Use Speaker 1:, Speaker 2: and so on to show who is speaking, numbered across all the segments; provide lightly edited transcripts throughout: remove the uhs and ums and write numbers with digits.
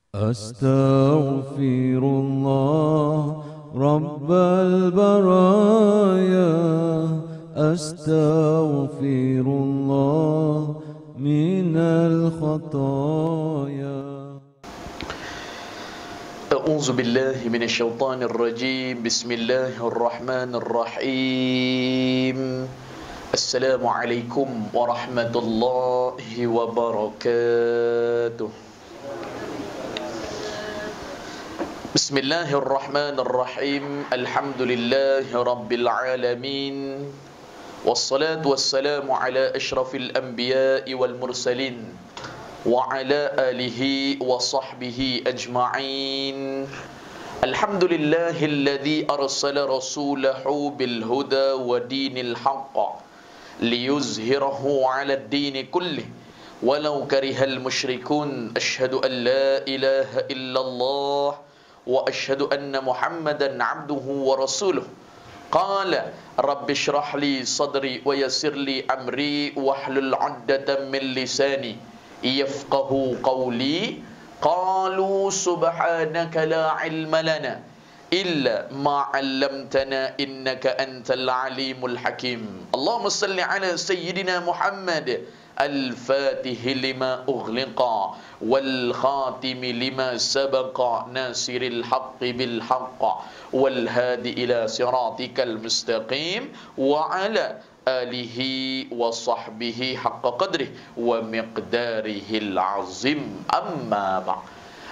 Speaker 1: أستغفر الله رب البرايا، أستغفر الله من الخطايا.
Speaker 2: أعوذ بالله من الشيطان الرجيم. بسم الله الرحمن الرحيم. السلام عليكم ورحمة الله وبركاته. بسم الله الرحمن الرحيم. الحمد لله رب العالمين، والصلاة والسلام على أشرف الأنبياء والمرسلين وعلى آله وصحبه أجمعين. الحمد لله الذي أرسل رسوله بالهدى ودين الحق ليظهره على الدين كله ولو كره المشركون. أشهد أن لا إله إلا الله وأشهد أن محمدا عبده ورسوله. قال رب اشرح لي صدري ويسر لي أمري واحلل عقدة من لساني يفقه قولي. قالوا سبحانك لا علم لنا إلا ما علمتنا إنك أنت العليم الحكيم. اللهم صل على سيدنا محمد الفاتح لما أغلق والخاتم لما سبق ناصر الحق بالحق والهادي إلى صراطك المستقيم وعلى آله وصحبه حق قدره ومقداره العظيم. أما بعد.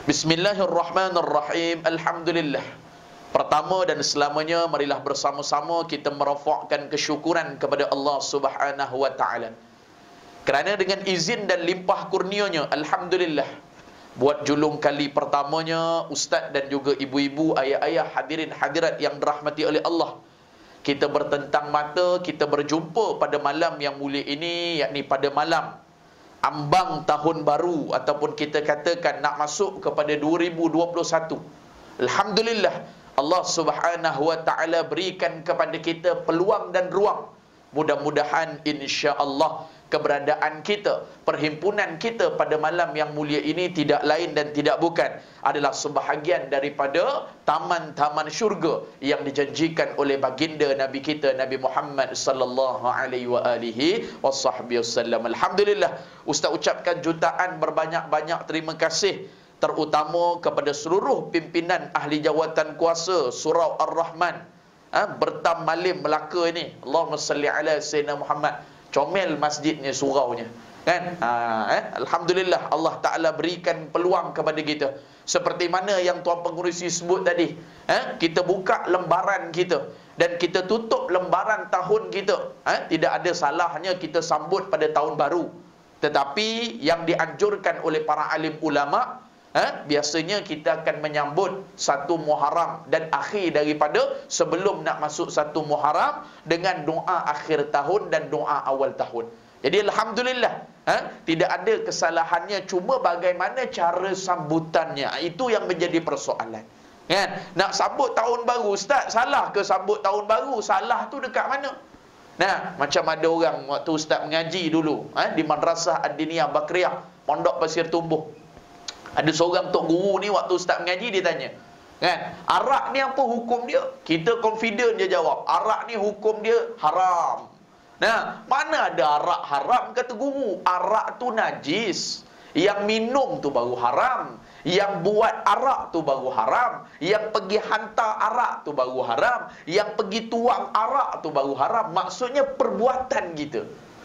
Speaker 2: Bismillahirrahmanirrahim. Alhamdulillah. Pertama dan selamanya, marilah bersama-sama kita merafakkan kesyukuran kepada Allah Subhanahu wa taala. Kerana dengan izin dan limpah kurnianya, alhamdulillah, buat julung kali pertamanya, ustaz dan juga ibu-ibu, ayah-ayah, hadirin hadirat yang dirahmati oleh Allah, kita bertentang mata, kita berjumpa pada malam yang mulia ini, yakni pada malam ambang tahun baru, ataupun kita katakan nak masuk kepada 2021. Alhamdulillah, Allah Subhanahu wa taala berikan kepada kita peluang dan ruang. Mudah-mudahan insya-Allah keberadaan kita, perhimpunan kita pada malam yang mulia ini tidak lain dan tidak bukan adalah sebahagian daripada taman-taman syurga yang dijanjikan oleh baginda Nabi kita Nabi Muhammad sallallahu alaihi wa alihi wasallam. Alhamdulillah, ustaz ucapkan jutaan berbanyak-banyak terima kasih, terutama kepada seluruh pimpinan ahli jawatan kuasa Surau Ar-Rahman Bertam Malim Melaka ini. Allahumma salli ala sayyidina Muhammad. Comel masjidnya, suraunya, kan? Alhamdulillah, Allah Ta'ala berikan peluang kepada kita. Seperti mana yang Tuan Pengerusi sebut tadi, kita buka lembaran kita dan kita tutup lembaran tahun kita. Tidak ada salahnya kita sambut pada tahun baru. Tetapi yang dianjurkan oleh para alim ulama', biasanya kita akan menyambut 1 Muharram dan akhir daripada sebelum nak masuk 1 Muharram dengan doa akhir tahun dan doa awal tahun. Jadi alhamdulillah, tidak ada kesalahannya, cuma bagaimana cara sambutannya, itu yang menjadi persoalan. Kan? Nak sambut tahun baru, ustaz, salah ke sambut tahun baru? Salah tu dekat mana? Nah, macam ada orang waktu ustaz mengaji dulu, di Madrasah Ad-Diniyah Bakriyah, Pondok Pasir Tumbuh. Ada seorang tok guru ni waktu ustaz mengaji, dia tanya, kan, arak ni apa hukum dia? Kita confident dia jawab, arak ni hukum dia haram. Nah, mana ada arak haram, kata guru. Arak tu najis. Yang minum tu baru haram. Yang buat arak tu baru haram. Yang pergi hantar arak tu baru haram. Yang pergi tuang arak tu baru haram. Maksudnya perbuatan kita.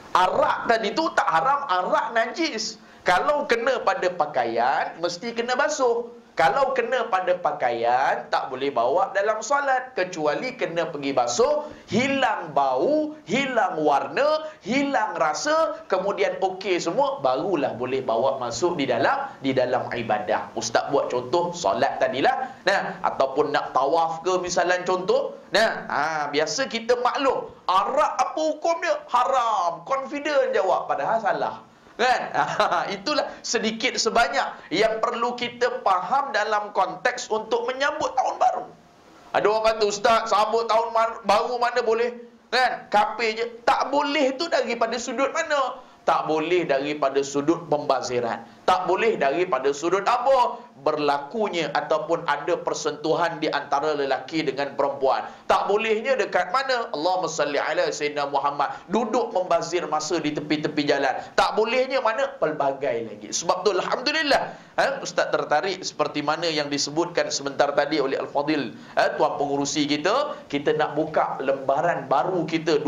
Speaker 2: Arak tadi tu tak haram, arak najis. Kalau kena pada pakaian, mesti kena basuh. Kalau kena pada pakaian, tak boleh bawa dalam solat, kecuali kena pergi basuh, hilang bau, hilang warna, hilang rasa, kemudian okey semua, barulah boleh bawa masuk di dalam ibadah. Ustaz buat contoh solat tadilah. Nah, ataupun nak tawaf ke misalnya contoh. Nah, biasa kita maklum, arak apa hukum dia? Haram. Confident jawab, padahal salah. Kan? Itulah sedikit sebanyak yang perlu kita faham dalam konteks untuk menyambut tahun baru. Ada orang kata, ustaz, sambut tahun baru mana boleh? Kan? Kafir je. Tak boleh tu daripada sudut mana? Tak boleh daripada sudut pembaziran. Tak boleh daripada sudut apa? Berlakunya ataupun ada persentuhan di antara lelaki dengan perempuan. Tak bolehnya dekat mana? Allahumma salli ala Sayyidina Muhammad. Duduk membazir masa di tepi-tepi jalan. Tak bolehnya mana? Pelbagai lagi. Sebab tu Alhamdulillah, Ustaz tertarik seperti mana yang disebutkan sebentar tadi oleh Al-Fadil, Tuan Pengurusi kita. Kita nak buka lembaran baru kita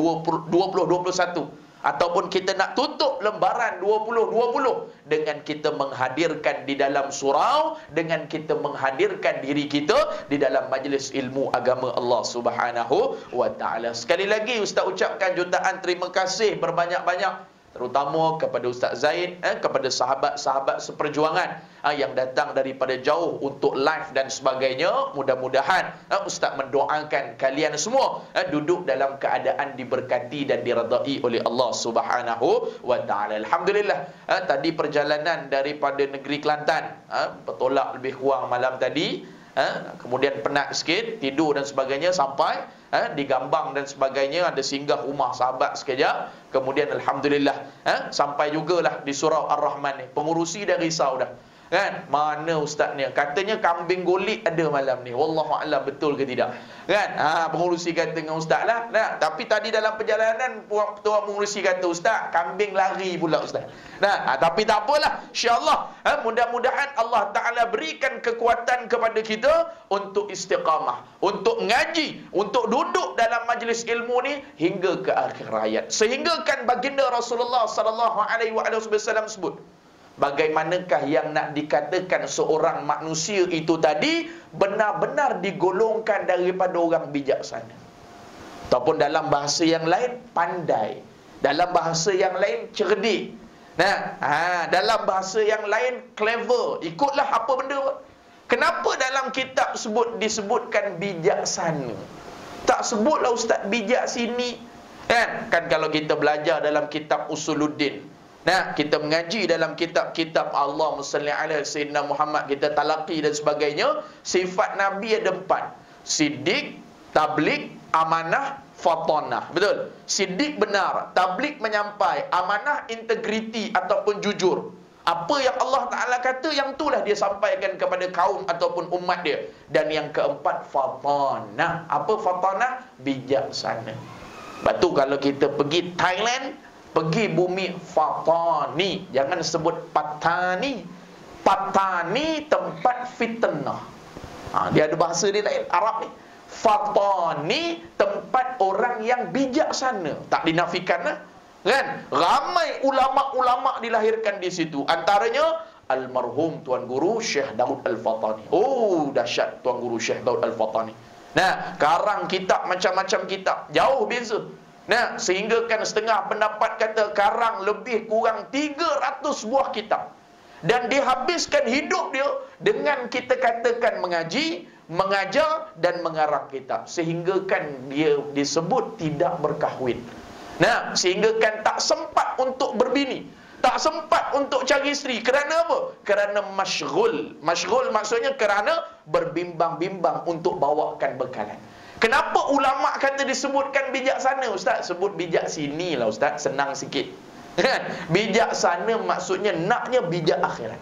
Speaker 2: 2021. Ataupun kita nak tutup lembaran 2020 dengan kita menghadirkan di dalam surau, dengan kita menghadirkan diri kita di dalam majlis ilmu agama Allah Subhanahu wa taala. Sekali lagi Ustaz ucapkan jutaan terima kasih berbanyak-banyak, terutama kepada Ustaz Zaid, kepada sahabat-sahabat seperjuangan yang datang daripada jauh untuk live dan sebagainya. Mudah-mudahan Ustaz mendoakan kalian semua duduk dalam keadaan diberkati dan diredai oleh Allah Subhanahu wa taala. Alhamdulillah, tadi perjalanan daripada negeri Kelantan, bertolak lebih kurang malam tadi, kemudian penat sikit, tidur dan sebagainya, sampai di Gambang dan sebagainya, ada singgah rumah sahabat sekejap. Kemudian Alhamdulillah sampai jugalah di Surau Ar-Rahman ni. Pengurusi dah risau dah, kan? Mana ustaz ni? Katanya kambing golik ada malam ni. Wallahu a'lam betul ke tidak, kan? Pengurusi kata dengan ustaz lah. Nah, tapi tadi dalam perjalanan tuan pengurusi kata, ustaz, kambing lari pula ustaz. Nah, tapi tak apalah, insya-Allah mudah-mudahan Allah Taala berikan kekuatan kepada kita untuk istiqamah, untuk ngaji, untuk duduk dalam majlis ilmu ni hingga ke akhir hayat. Sehingga kan baginda Rasulullah sallallahu alaihi wasallam sebut, bagaimanakah yang nak dikatakan seorang manusia itu tadi benar-benar digolongkan daripada orang bijaksana, ataupun dalam bahasa yang lain pandai, dalam bahasa yang lain cerdik. Nah, dalam bahasa yang lain clever. Ikutlah apa benda. Kenapa dalam kitab disebutkan bijaksana? Tak sebutlah ustaz bijak sini. Kan kalau kita belajar dalam kitab Usuluddin, nah, kita mengaji dalam kitab-kitab Allah Musalli ala Sayyidina Muhammad, kita talaqi dan sebagainya, sifat Nabi ada 4. Siddiq, tabligh, amanah, fatanah. Betul? Siddiq benar, tabligh menyampai, amanah integriti ataupun jujur. Apa yang Allah Ta'ala kata, yang itulah dia sampaikan kepada kaum ataupun umat dia. Dan yang keempat, fatanah. Apa fatanah? Bijaksana. Lepas tu kalau kita pergi Thailand, pergi bumi Fatani, jangan sebut Patani. Patani tempat fitnah. Dia ada bahasa dia lain, Arab ni. Fatani tempat orang yang bijaksana. Tak dinafikan lah, kan? Ramai ulama-ulama dilahirkan di situ. Antaranya almarhum Tuan Guru Syekh Daud Al-Fatani. Oh, dahsyat Tuan Guru Syekh Daud Al-Fatani. Nah, karang kitab macam-macam kitab, jauh beza. Nah, sehingga kan setengah pendapat kata karang lebih kurang 300 buah kitab. Dan dia habiskan hidup dia dengan kita katakan mengaji, mengajar dan mengarang kitab. Sehingga kan dia disebut tidak berkahwin. Nah, sehingga kan tak sempat untuk berbini, tak sempat untuk cari isteri. Kerana apa? Kerana masyghul. Masyghul maksudnya kerana berbimbang-bimbang untuk bawakan bekalan. Kenapa ulama kata disebutkan bijaksana ustaz? Sebut bijak sini lah ustaz, senang sikit. Bijaksana maksudnya naknya bijak akhirat.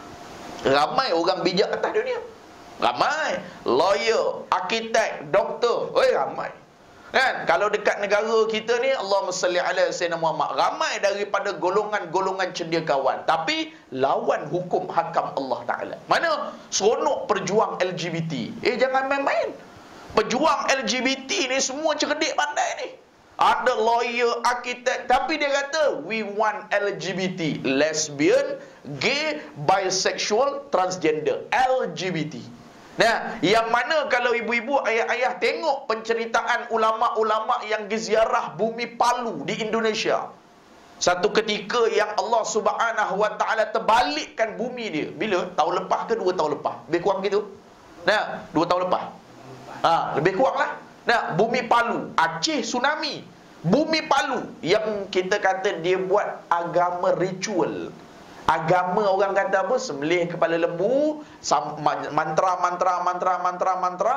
Speaker 2: Ramai orang bijak atas dunia. Ramai. Lawyer, arkitek, doktor. Ramai. Kan? Kalau dekat negara kita ni, Allahumma salli ala Sayyidina Muhammad, ramai daripada golongan-golongan cendekiawan, tapi lawan hukum hakam Allah Ta'ala. Mana? Seronok perjuang LGBT. Jangan main-main. Pejuang LGBT ni semua cerdik pandai ni. Ada lawyer, arkitek, tapi dia kata we want LGBT, lesbian, gay, bisexual, transgender, LGBT. Nah, yang mana kalau ibu-ibu, ayah-ayah tengok penceritaan ulama-ulama yang ziarah bumi Palu di Indonesia. Satu ketika yang Allah Subhanahu wa taala terbalikkan bumi dia. Bila? Tahun lepas ke 2 tahun lepas? Lebih kurang gitu. Nah, 2 tahun lepas. Lebih kurang lah. Nah, bumi Palu, Aceh tsunami. Bumi Palu yang kita kata dia buat agama ritual. Agama orang kata apa? Sembelih kepala lembu, mantra,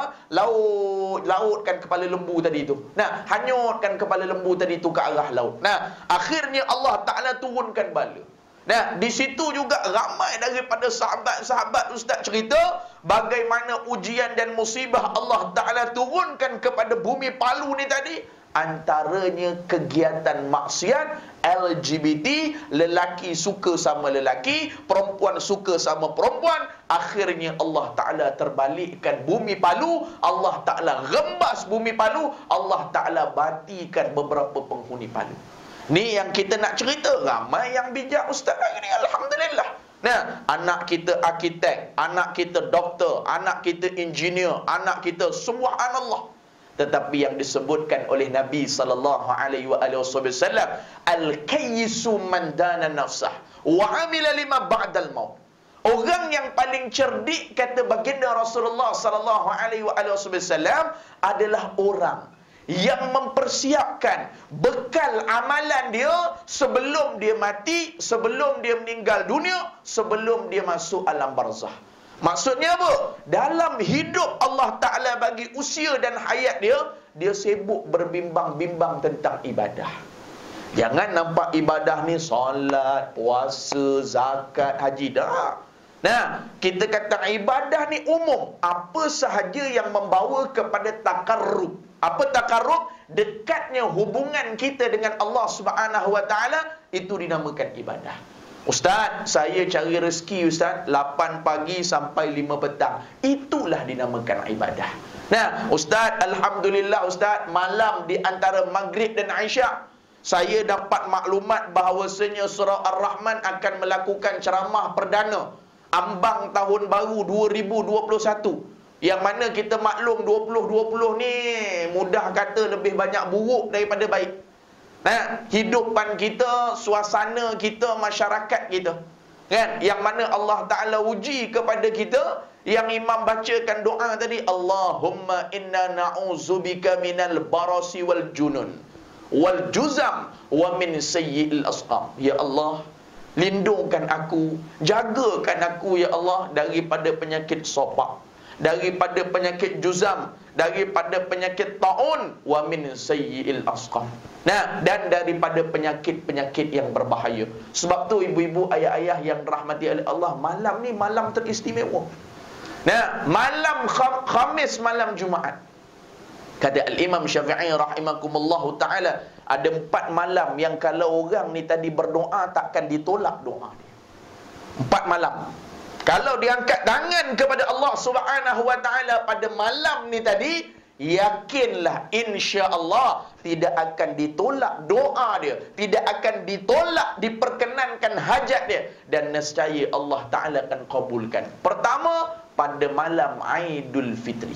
Speaker 2: lautkan kepala lembu tadi itu. Nah, hanyutkan kepala lembu tadi itu ke arah laut. Nah, akhirnya Allah Ta'ala turunkan bala. Nah, di situ juga ramai daripada sahabat-sahabat Ustaz cerita bagaimana ujian dan musibah Allah Ta'ala turunkan kepada bumi Palu ni tadi. Antaranya kegiatan maksiat, LGBT, lelaki suka sama lelaki, perempuan suka sama perempuan. Akhirnya Allah Ta'ala terbalikkan bumi Palu, Allah Ta'ala rembas bumi Palu, Allah Ta'ala matikan beberapa penghuni Palu. Ni yang kita nak cerita. Ramai yang bijak Ustaz hari ni, alhamdulillah. Nah, anak kita arkitek, anak kita doktor, anak kita engineer, anak kita subhanallah. Tetapi yang disebutkan oleh Nabi sallallahu alaihi wasallam, al-kayyisu man dana nafsah wa amila lima ba'dal maut. Orang yang paling cerdik, kata baginda Rasulullah sallallahu alaihi wasallam, adalah orang yang mempersiapkan bekal amalan dia sebelum dia mati, sebelum dia meninggal dunia, sebelum dia masuk alam barzah. Maksudnya apa? Dalam hidup Allah Ta'ala bagi usia dan hayat dia sibuk berbimbang-bimbang tentang ibadah. Jangan nampak ibadah ni solat, puasa, zakat, haji. Dah. Nah, kita kata ibadah ni umum. Apa sahaja yang membawa kepada takarrub. Apa takarrub? Dekatnya hubungan kita dengan Allah Subhanahu Wa Ta'ala, itu dinamakan ibadah. Ustaz, saya cari rezeki Ustaz 8 pagi sampai 5 petang. Itulah dinamakan ibadah. Nah, Ustaz, alhamdulillah Ustaz, malam di antara Maghrib dan Isyak, saya dapat maklumat bahawasanya surah Ar-Rahman akan melakukan ceramah perdana ambang tahun baru 2021. Yang mana kita maklum 2020 ni mudah kata lebih banyak buruk daripada baik. Nah, hidupan kita, suasana kita, masyarakat kita, kan? Yang mana Allah Ta'ala uji kepada kita. Yang imam bacakan doa tadi, Allahumma inna na'udzubika minal barasi wal junun wal juzam wa min sayyi'il asqam. Ya Allah, lindungkan aku, jagakan aku ya Allah daripada penyakit sopak, daripada penyakit juzam, daripada penyakit taun, wa min sayyi'il asqam. Nah, dan daripada penyakit-penyakit yang berbahaya. Sebab tu ibu-ibu, ayah-ayah yang dirahmati oleh Allah, malam ni malam teristimewa. Nah, malam Khamis, malam Jumaat. Kata Al-Imam Syafi'i rahimakumullahu ta'ala, ada 4 malam yang kalau orang ni tadi berdoa takkan ditolak doa dia. 4 malam. Kalau diangkat tangan kepada Allah Subhanahu Wa Ta'ala pada malam ni tadi, yakinlah insya-Allah tidak akan ditolak doa dia, tidak akan ditolak, diperkenankan hajat dia, dan nescaya Allah Ta'ala akan kabulkan. Pertama, pada malam Aidul Fitri.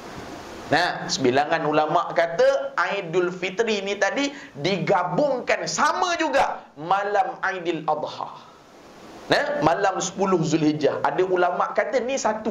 Speaker 2: Nah, sebilangan ulama kata Aidul Fitri ni tadi digabungkan sama juga malam Aidil Adha. Nah, malam 10 Zulhijjah. Ada ulama kata ni satu.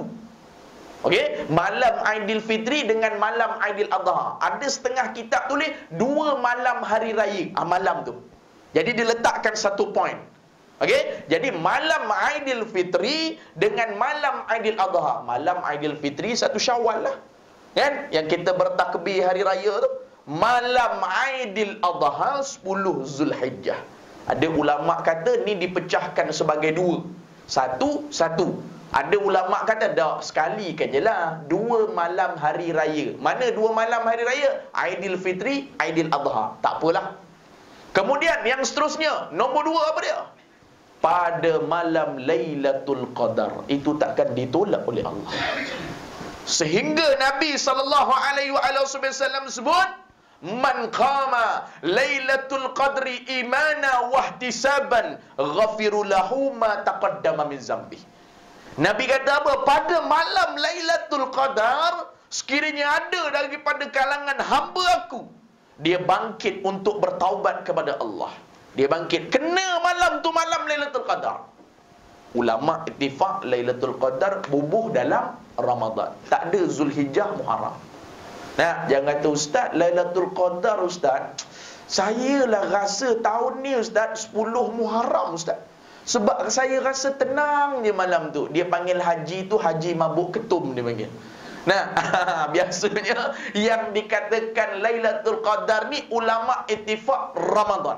Speaker 2: Okey, malam Aidil Fitri dengan malam Aidil Adha. Ada setengah kitab tulis 2 malam hari raya. Malam tu. Jadi diletakkan satu point. Okey, jadi malam Aidil Fitri dengan malam Aidil Adha. Malam Aidil Fitri 1 Syawal lah. Kan? Yang kita bertakbir hari raya tu. Malam Aidil Adha 10 Zulhijjah. Ada ulama kata ni dipecahkan sebagai 2. Satu. Ada ulama kata dah sekali kan je lah. 2 malam hari raya. Mana 2 malam hari raya? Aidil Fitri, Aidil Adha. Tak apalah. Kemudian yang seterusnya, nombor 2 apa dia? Pada malam Lailatul Qadar. Itu takkan ditolak oleh Allah. Sehingga Nabi SAW sebut, man qama Lailatul Qadri imana wahtisaban ghafiru lahu ma taqaddama min zambi. Nabi kata apa? Pada malam Lailatul Qadar, sekiranya ada daripada kalangan hamba aku, dia bangkit untuk bertaubat kepada Allah. Dia bangkit. Kena malam tu malam Lailatul Qadar. Ulama ittifaq Lailatul Qadar bubuh dalam Ramadan. Tak ada Zulhijjah, Muharram. Nah, jangan kata Ustaz, Lailatul Qadar Ustaz, saya lah rasa tahun ni Ustaz 10 Muharram Ustaz. Sebab saya rasa tenang je malam tu. Dia panggil haji tu haji mabuk ketum dia panggil. Nah, biasanya yang dikatakan Lailatul Qadar ni ulama ittifaq Ramadan.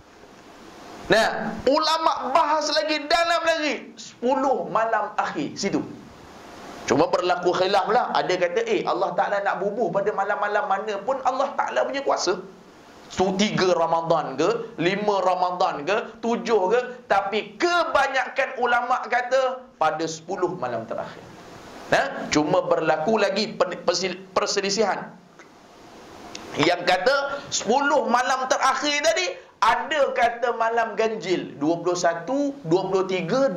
Speaker 2: Nah, ulama bahas lagi dalam lagi 10 malam akhir situ. Cuma berlaku khilaf lah. Ada kata Allah Ta'ala nak bubuh pada malam-malam mana pun Allah Ta'ala punya kuasa. 3 Ramadan ke 5 Ramadan ke 7 ke. Tapi kebanyakan ulama kata pada 10 malam terakhir. Cuma berlaku lagi perselisihan. Yang kata 10 malam terakhir tadi, ada kata malam ganjil 21, 23, 25,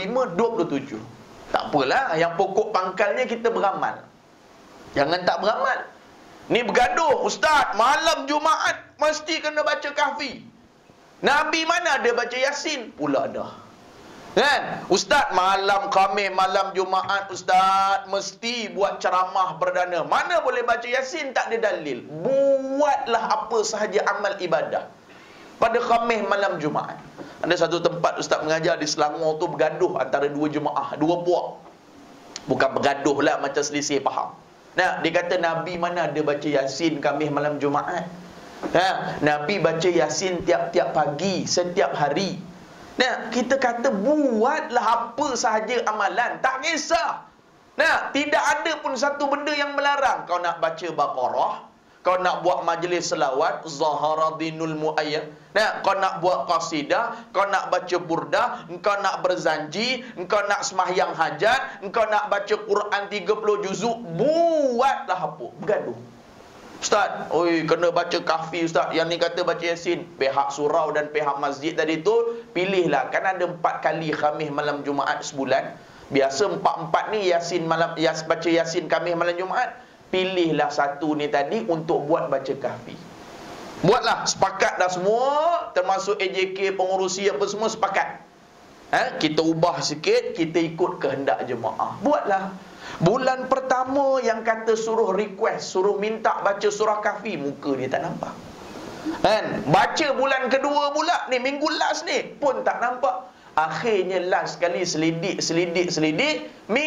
Speaker 2: 27. Tak apalah, yang pokok pangkalnya kita beramal. Jangan tak beramal. Ni bergaduh, Ustaz, malam Jumaat mesti kena baca kahfi. Nabi mana ada baca Yasin? Pula dah. Kan? Ustaz, malam Khamis, malam Jumaat, Ustaz mesti buat ceramah perdana. Mana boleh baca Yasin? Tak ada dalil. Buatlah apa sahaja amal ibadah pada Khamis malam Jumaat. Ada satu tempat Ustaz mengajar di Selangor tu bergaduh antara 2 jemaah, 2 puak. Bukan bergaduh lah, macam selisih faham. Nah, dia kata Nabi mana ada baca Yasin Khamis malam Jumaat. Nabi baca Yasin tiap-tiap pagi, setiap hari. Nah, kita kata buatlah apa sahaja amalan, tak kisah. Nah, tidak ada pun satu benda yang melarang. Kau nak baca Baqarah, kau nak buat majlis selawat, Zahara Dinul Muayyad. Nah, kau nak buat qasidah, kau nak baca burdah, engkau nak berzanji, engkau nak semahyang hajat, engkau nak baca Quran 30 juzuk, buatlah apa. Bergaduh. Ustaz, kena baca kahfi Ustaz. Yang ni kata baca Yasin. Pihak surau dan pihak masjid tadi tu, pilihlah. Kan ada 4 kali Khamis malam Jumaat sebulan. Biasa 4-4 ni Yasin malam, baca Yasin Khamis malam Jumaat. Pilihlah satu ni tadi untuk buat baca kahfi. Buatlah, sepakat dah semua, termasuk AJK, pengurusi apa semua sepakat. Kita ubah sikit, kita ikut kehendak jemaah. Buatlah. Bulan pertama yang kata suruh request, suruh minta baca surah kahfi, muka dia tak nampak. Kan? Baca bulan kedua pula ni, minggu last ni pun tak nampak. Akhirnya last sekali selidik,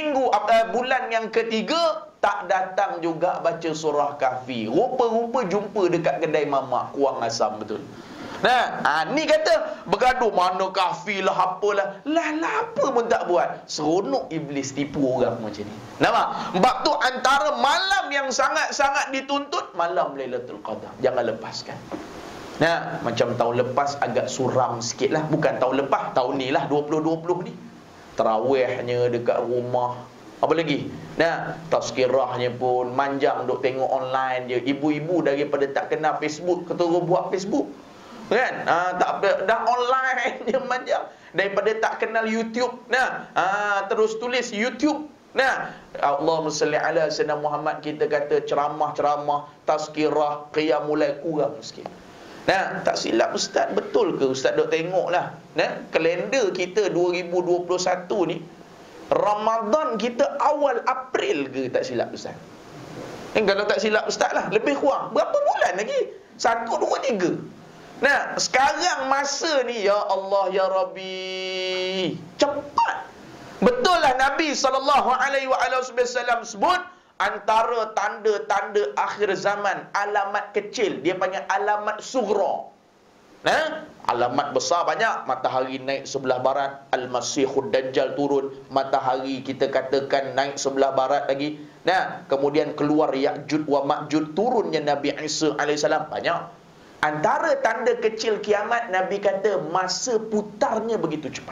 Speaker 2: bulan yang ketiga tak datang juga baca surah kahfi. Rupa-rupa jumpa dekat kedai mamak kuang asam betul. Nah, ni kata bergaduh mana kahfi lah apalah. Lah apa pun tak buat. Seronok iblis tipu orang macam ni. Nampak? Sebab tu antara malam yang sangat-sangat dituntut malam Lailatul Qadar. Jangan lepaskan. Nah, macam tahun lepas agak suram sikit lah. Bukan tahun lepas, tahun ni lah 2020 ni. Tarawihnya dekat rumah. Apa lagi? Nah, tazkirahnya pun manjang duk tengok online je. Ibu-ibu daripada tak kenal Facebook keterus buat Facebook. Kan? Dah online je manjang. Daripada tak kenal YouTube. Nah, terus tulis YouTube. Nah, Allahumma salli ala sayyidina Muhammad, kita kata ceramah-ceramah, tazkirah, qiyamul lail kurang sikit. Nah, tak silap Ustaz, betul ke Ustaz duk tengoklah. Nah, kalender kita 2021 ni Ramadan kita awal April ke tak silap Ustaz? Kalau tak silap Ustaz lah, lebih kurang berapa bulan lagi? 1, 2, 3. Nah, sekarang masa ni ya Allah ya Rabbi, cepat. Betul lah Nabi SAW sebut antara tanda-tanda akhir zaman, alamat kecil dia panggil alamat sughra. Alamat besar banyak. Matahari naik sebelah barat, Al-Masihud Dajjal turun, matahari kita katakan naik sebelah barat lagi. Nah, kemudian keluar Ya'juj wa Ma'juj, turunnya Nabi Isa AS. Banyak. Antara tanda kecil kiamat, Nabi kata masa putarnya begitu cepat.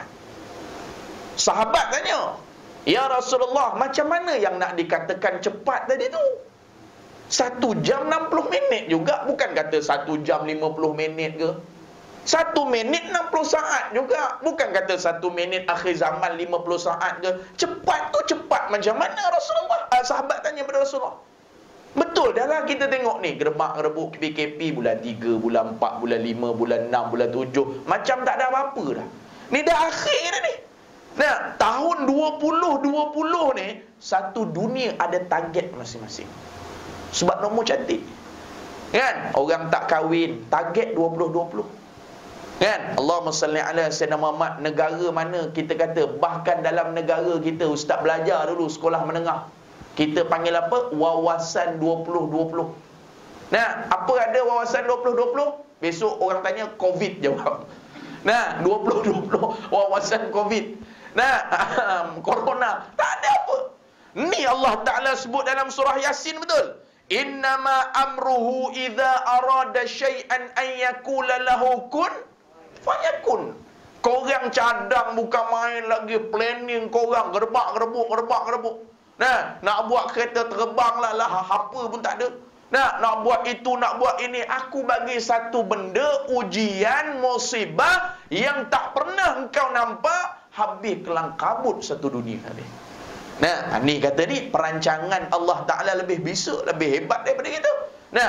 Speaker 2: Sahabat tanya, ya Rasulullah, macam mana yang nak dikatakan cepat tadi tu? 1 jam 60 minit juga. Bukan kata 1 jam 50 minit ke. 1 minit 60 saat juga. Bukan kata 1 minit akhir zaman 50 saat ke. Cepat tu cepat macam mana Rasulullah? Sahabat tanya pada Rasulullah. Betul dah lah kita tengok ni, gerbak-gerbuk PKP bulan 3, bulan 4, bulan 5, bulan 6, bulan 7. Macam tak ada apa-apa dah. Ni dah akhir dah ni. Nah, tahun 2020 ni, satu dunia ada target masing-masing. Sebab nombor cantik. Kan? Orang tak kahwin, target 2020. Kan? Allahumma salli ala Sayyidina Muhammad. Negara mana kita kata, bahkan dalam negara kita, ustaz belajar dulu sekolah menengah, kita panggil apa? Wawasan 2020. Nah, apa ada wawasan 2020? Besok orang tanya COVID jawab. Nah, 2020 wawasan COVID. Nah, corona. Tak ada apa. Ni Allah Ta'ala sebut dalam surah Yasin, betul? Innama amruhu idza arada syai'an an yakula lahu kun fayakun. Korang cadang bukan main lagi, planning korang gerbak-gerbuk. Nah, nak buat kereta terbang lah, apa pun tak ada. Nak buat itu, nak buat ini. Aku bagi satu benda, ujian, musibah yang tak pernah engkau nampak, habis kelang kabut satu dunia habis. Nah, ni kata ni perancangan Allah Ta'ala lebih bisa, lebih hebat daripada kita. Nah,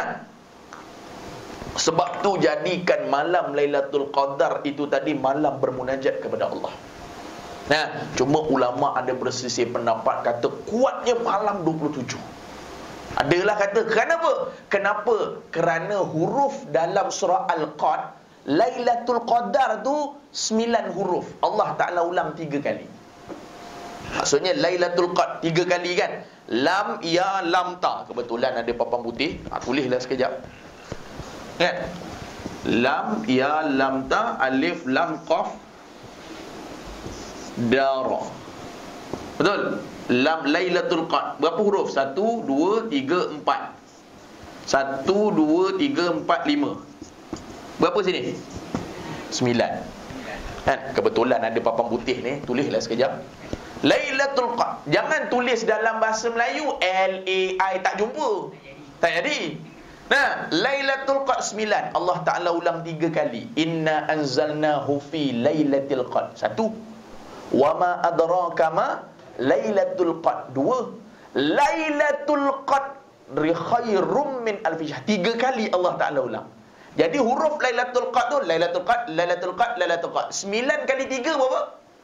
Speaker 2: sebab tu jadikan malam Lailatul Qadar itu tadi malam bermunajat kepada Allah. Nah, cuma ulama ada berselisih pendapat, kata kuatnya malam 27. Adalah kata, kenapa? Kerana huruf dalam surah Al-Qad, Lailatul Qadar tu 9 huruf. Allah Ta'ala ulang 3 kali. Maksudnya Lailatul Qadar 3 kali kan. Lam, ya, lam, ta. Kebetulan ada papan putih. Tulislah sekejap. Kan? Lam, ya, lam, ta. Alif, lam, qaf, dara. Betul? Lam Lailatul Qadar. Berapa huruf? 1, 2, 3, 4. 1, 2, 3, 4, 5. Berapa sini? 9. Kan? Kebetulan ada papan putih ni. Tulislah sekejap. Lailatul Qadar. Jangan tulis dalam bahasa Melayu L-A-I, tak jumpa. Tak jadi. Nah, Lailatul Qadar 9. Allah Ta'ala ulang 3 kali. Inna anzalnahu fi Lailatul Qadar. 1. Wa ma adraka ma Lailatul Qadar. 2. Lailatul Qadri khairum min alfi syahr. 3 kali Allah Ta'ala ulang. Jadi huruf Lailatul Qadar tu Lailatul Qadar, Lailatul Qadar, Lailatul Qadar. 9 kali 3 berapa?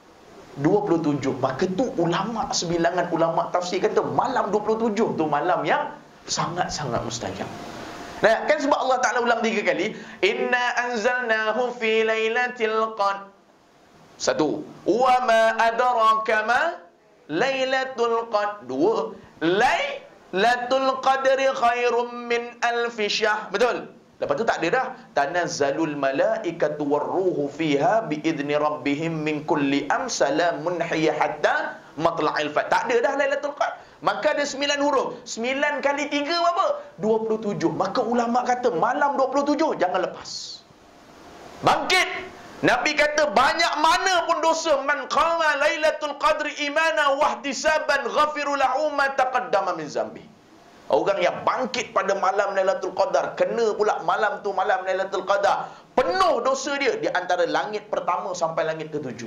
Speaker 2: 27. Maka tu ulama, sebilangan ulama tafsir kata malam 27 tu malam yang sangat-sangat mustajab. Nah, kan sebab Allah Ta'ala ulang 3 kali. Inna anzalnahu fi Lailatul Qadar. 1. Wa ma adraka ma Lailatul Qadar. 2. Lailatul Qadri khairum min alfi syahr. Betul? Lepas tu tak ada dah. Tanazzalul malaikatu warruhu fiha biidzni rabbihim min kulli salamun hiya hatta matla'il fajr. Tak ada dah Lailatul Qadar. Maka ada 9 huruf. 9 kali 3 berapa? 27. Maka ulama kata malam 27 jangan lepas. Bangkit. Nabi kata banyak mana pun dosa, man qama Lailatul Qadri imana wahtisaban ghafiru lahu ma taqaddama min zambi. Orang yang bangkit pada malam Lailatul Qadar, kena pula malam tu malam Lailatul Qadar, penuh dosa dia di antara langit pertama sampai langit ke-7.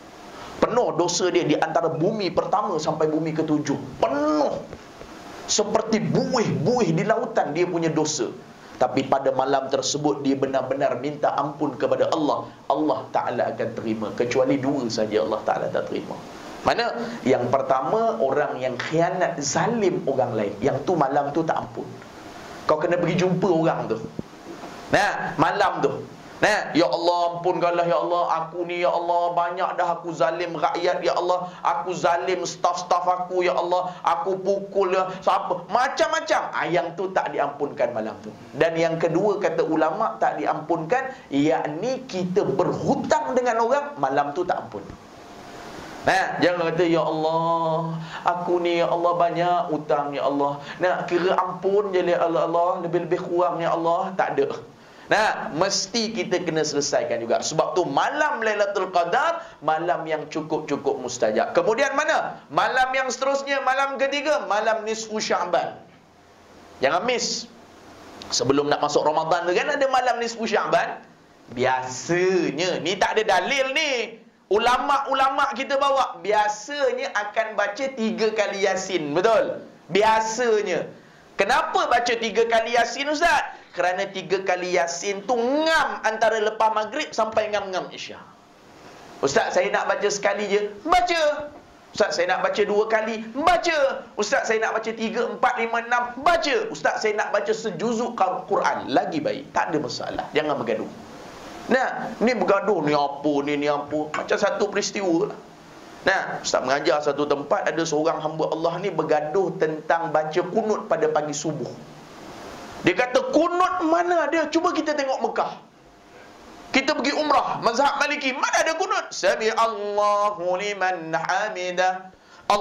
Speaker 2: Penuh dosa dia di antara bumi pertama sampai bumi ke-7. Penuh. Seperti buih-buih di lautan dia punya dosa. Tapi pada malam tersebut dia benar-benar minta ampun kepada Allah. Allah Ta'ala akan terima. Kecuali 2 saja Allah Ta'ala tak terima. Mana? Yang pertama, orang yang khianat, zalim orang lain. Yang tu malam tu tak ampun. Kau kena pergi jumpa orang tu. Nah, malam tu. Nah, ya Allah, ampunkanlah ya Allah, aku ni ya Allah, banyak dah aku zalim rakyat ya Allah, aku zalim staf-staf aku ya Allah, aku pukul ya, siapa, macam-macam. Yang tu tak diampunkan malam tu. Dan yang kedua kata ulama tak diampunkan, yakni kita berhutang dengan orang, malam tu tak ampun. Nah, jangan kata ya Allah, aku ni ya Allah banyak hutang ya Allah, nak kira ampun je ya Allah, lebih-lebih kurang ya Allah, tak ada. Nah, mesti kita kena selesaikan juga. Sebab tu malam Lailatul Qadar, malam yang cukup-cukup mustajab. Kemudian mana? Malam yang seterusnya, malam ketiga, malam nisfu Sya'ban. Jangan miss. Sebelum nak masuk Ramadan tu kan ada malam nisfu Sya'ban. Biasanya, ni tak ada dalil ni. Ulama-ulama kita bawa, biasanya akan baca 3 kali Yasin. Betul? Biasanya. Kenapa baca 3 kali Yasin, Ustaz? Kerana 3 kali Yasin tu ngam antara lepas maghrib sampai ngam-ngam Isya. Ustaz, saya nak baca sekali je. Baca. Ustaz, saya nak baca 2 kali. Baca. Ustaz, saya nak baca 3, 4, 5, 6. Baca. Ustaz, saya nak baca sejuzuk Quran. Lagi baik. Tak ada masalah. Jangan bergaduh. Nah, ni bergaduh, ni apa, ni apa. Macam satu peristiwa lah. Nah, Ustaz mengajar satu tempat, ada seorang hamba Allah ni bergaduh tentang baca kunut pada pagi subuh. Dia kata, kunut mana ada? Cuba kita tengok Mekah. Kita pergi umrah, mazhab Maliki, mana ada kunut? Sami Allahu liman hamidah,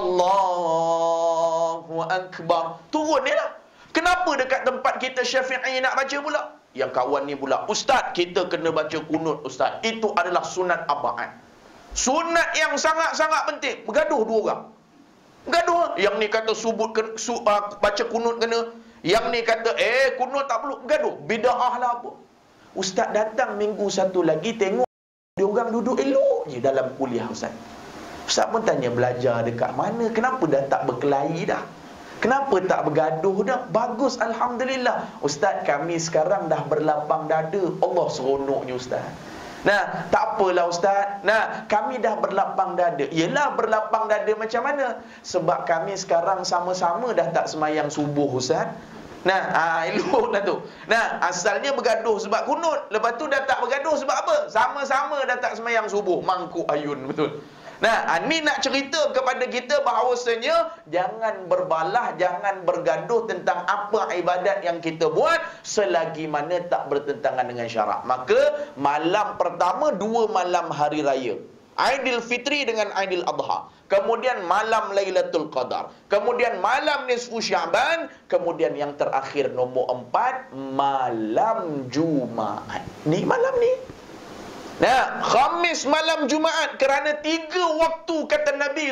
Speaker 2: Allahu akbar. Turun ni lah. Kenapa dekat tempat kita Syafi'i nak baca pula? Yang kawan ni pula, Ustaz, kita kena baca kunut, Ustaz. Itu adalah sunat abad. Sunat yang sangat-sangat penting. Bergaduh dua orang. Bergaduh. Yang ni kata baca kunut kena. Yang ni kata, kunut tak perlu. Bergaduh. Bida'ah lah apa. Ustaz datang minggu satu lagi, tengok dia orang duduk elok je dalam kuliah Ustaz. Ustaz pun tanya, belajar dekat mana? Kenapa dah tak berkelahi dah? Kenapa tak bergaduh dah? Bagus, Alhamdulillah. Ustaz, kami sekarang dah berlapang dada. Allah seronoknya Ustaz. Nah, tak apalah Ustaz. Nah, kami dah berlapang dada. Yelah, berlapang dada macam mana? Sebab kami sekarang sama-sama dah tak semayang subuh Ustaz. Nah, elok dah tu. Nah, asalnya bergaduh sebab kunut. Lepas tu dah tak bergaduh sebab apa? Sama-sama dah tak semayang subuh. Mangkuk ayun, betul. Nah, ni nak cerita kepada kita bahawasanya jangan berbalah, jangan bergaduh tentang apa ibadat yang kita buat selagi mana tak bertentangan dengan syarak. Maka malam pertama 2 malam hari raya, Aidilfitri dengan Aidil Adha, kemudian malam Lailatul Qadar, kemudian malam nisfu Syaban, kemudian yang terakhir nombor 4 malam Jumaat. Ni malam ni. Nah, Khamis malam Jumaat, kerana 3 waktu kata Nabi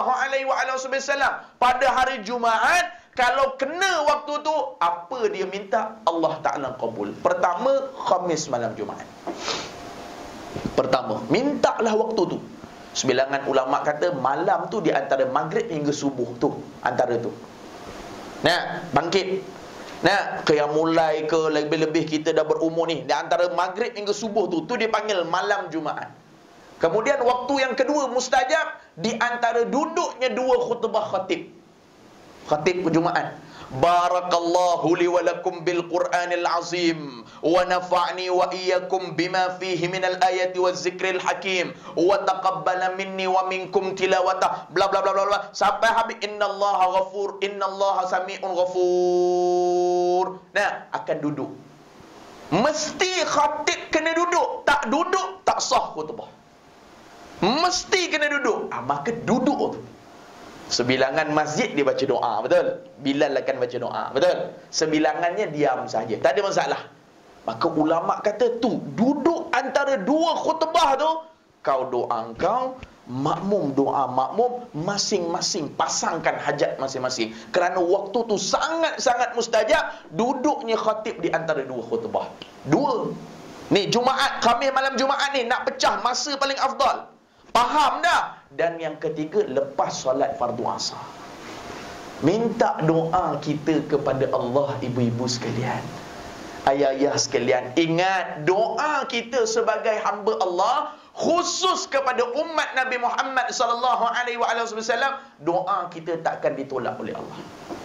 Speaker 2: SAW pada hari Jumaat, kalau kena waktu tu, apa dia minta, Allah Ta'ala kabul. Pertama, Khamis malam Jumaat. Pertama, mintalah waktu tu. Sebilangan ulama kata malam tu di antara maghrib hingga subuh tu, antara tu. Nah, bangkit. Nah, qiyamulai ke lebih-lebih kita dah berumur ni, di antara maghrib hingga subuh tu dipanggil malam Jumaat. Kemudian waktu yang kedua mustajab, di antara duduknya 2 khutbah khatib. Khatib Jumaat. Barakallahu li wa lakum bil Qur'anil azim wa nafa'ni wa iyyakum bima fihi minal ayati waz zikril hakim wa taqabbala minni wa minkum tilawatah, bla bla bla bla sampai habis. Innallaha ghafur, innallaha sami'un ghafur. Nah, akan duduk. Mesti khatib kena duduk. Tak duduk tak sah khutbah. Mesti kena duduk. Maka duduk tu. Sebilangan masjid dia baca doa, betul? Bilal akan baca doa, betul? Sebilangannya diam saja, tak ada masalah. Maka ulama kata tu, duduk antara 2 khutbah tu, kau doa engkau, makmum doa makmum, masing-masing pasangkan hajat masing-masing. Kerana waktu tu sangat-sangat mustajab, duduknya khatib di antara 2 khutbah. 2. Ni Jumaat, Khamis malam Jumaat ni nak pecah masa paling afdal. Faham dah? Dan yang ketiga, lepas solat fardu asar, minta doa kita kepada Allah, ibu-ibu sekalian, ayah-ayah sekalian. Ingat, doa kita sebagai hamba Allah, khusus kepada umat Nabi Muhammad SAW, doa kita takkan ditolak oleh Allah.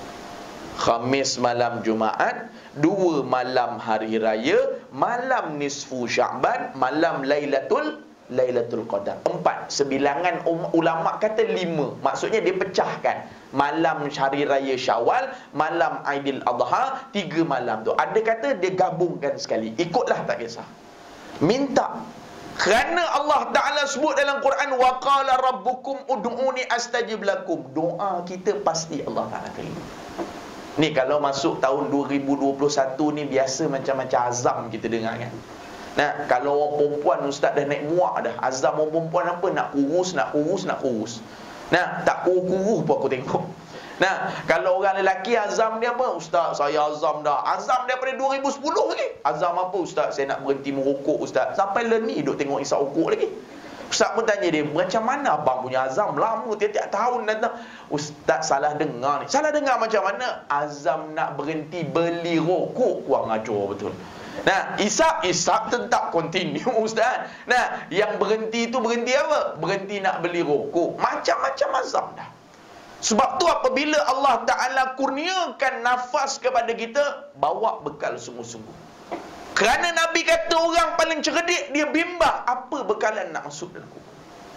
Speaker 2: Khamis malam Jumaat, 2 malam hari raya, malam nisfu Syaban, malam Lailatul Qadar. 4. Sebilangan ulama kata 5. Maksudnya dia pecahkan. Malam hari raya Syawal, malam Aidil Adha, 3 malam tu. Ada kata dia gabungkan sekali. Ikutlah, tak kisah. Minta. Kerana Allah Ta'ala sebut dalam Quran, wa qala rabbukum ud'uni astajib lakum. Doa kita pasti Allah Ta'ala terima. Ni kalau masuk tahun 2021 ni, biasa macam-macam azam kita dengar kan. Nah, kalau orang perempuan ustaz dah naik muak dah. Azam orang perempuan apa? Nak kurus. Nah, tak kurus pun aku tengok. Nah, kalau orang lelaki azam dia apa? Ustaz, saya azam dah. Azam daripada 2010 lagi. Azam apa ustaz? Saya nak berhenti merokok ustaz. Sampai le ni duk tengok isap rokok lagi. Ustaz pun tanya dia, macam mana abang punya azam? Lama, tiap-tiap tahun datang. Ustaz salah dengar ni. Salah dengar macam mana? Azam nak berhenti beli rokok. Kurang ajar betul. Nah, isap tetap continue ustaz. Nah, yang berhenti tu berhenti apa? Berhenti nak beli rokok. Macam-macam azam dah. Sebab tu apabila Allah Ta'ala kurniakan nafas kepada kita, bawa bekal sungguh-sungguh. Kerana Nabi kata orang paling cerdik, dia bimbang apa bekalan nak masuk dalam kubur.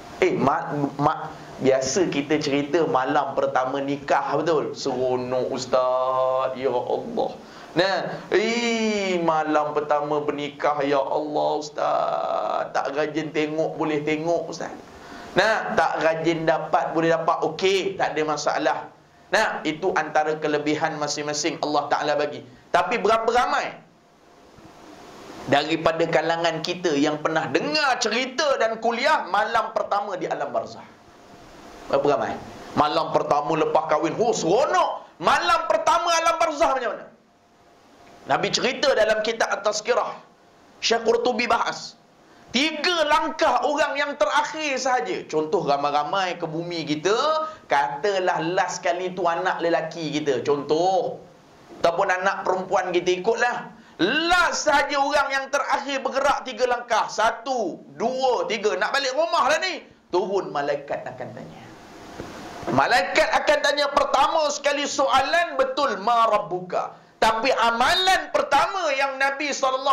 Speaker 2: Biasa kita cerita malam pertama nikah, betul? Seronok ustaz, ya Allah. Nah, malam pertama bernikah, ya Allah ustaz. Tak rajin tengok boleh tengok ustaz. Nah, tak rajin dapat boleh dapat, okey, tak ada masalah. Nah, itu antara kelebihan masing-masing Allah Ta'ala bagi. Tapi berapa ramai daripada kalangan kita yang pernah dengar cerita dan kuliah malam pertama di alam barzah? Berapa ramai? Malam pertama lepas kahwin, seronok. Malam pertama alam barzah macam mana? Nabi cerita dalam kitab At-Tazkirah, Syekh Qurtubi bahas 3 langkah orang yang terakhir sahaja. Contoh, ramai-ramai ke bumi kita, katalah last kali tu anak lelaki kita, contoh, ataupun anak perempuan kita, ikutlah. Last sahaja orang yang terakhir bergerak 3 langkah. 1, 2, 3. Nak balik rumah lah ni. Turun malaikat akan tanya. Malaikat akan tanya pertama sekali soalan, betul, ma rabbuka. Tapi amalan pertama yang Nabi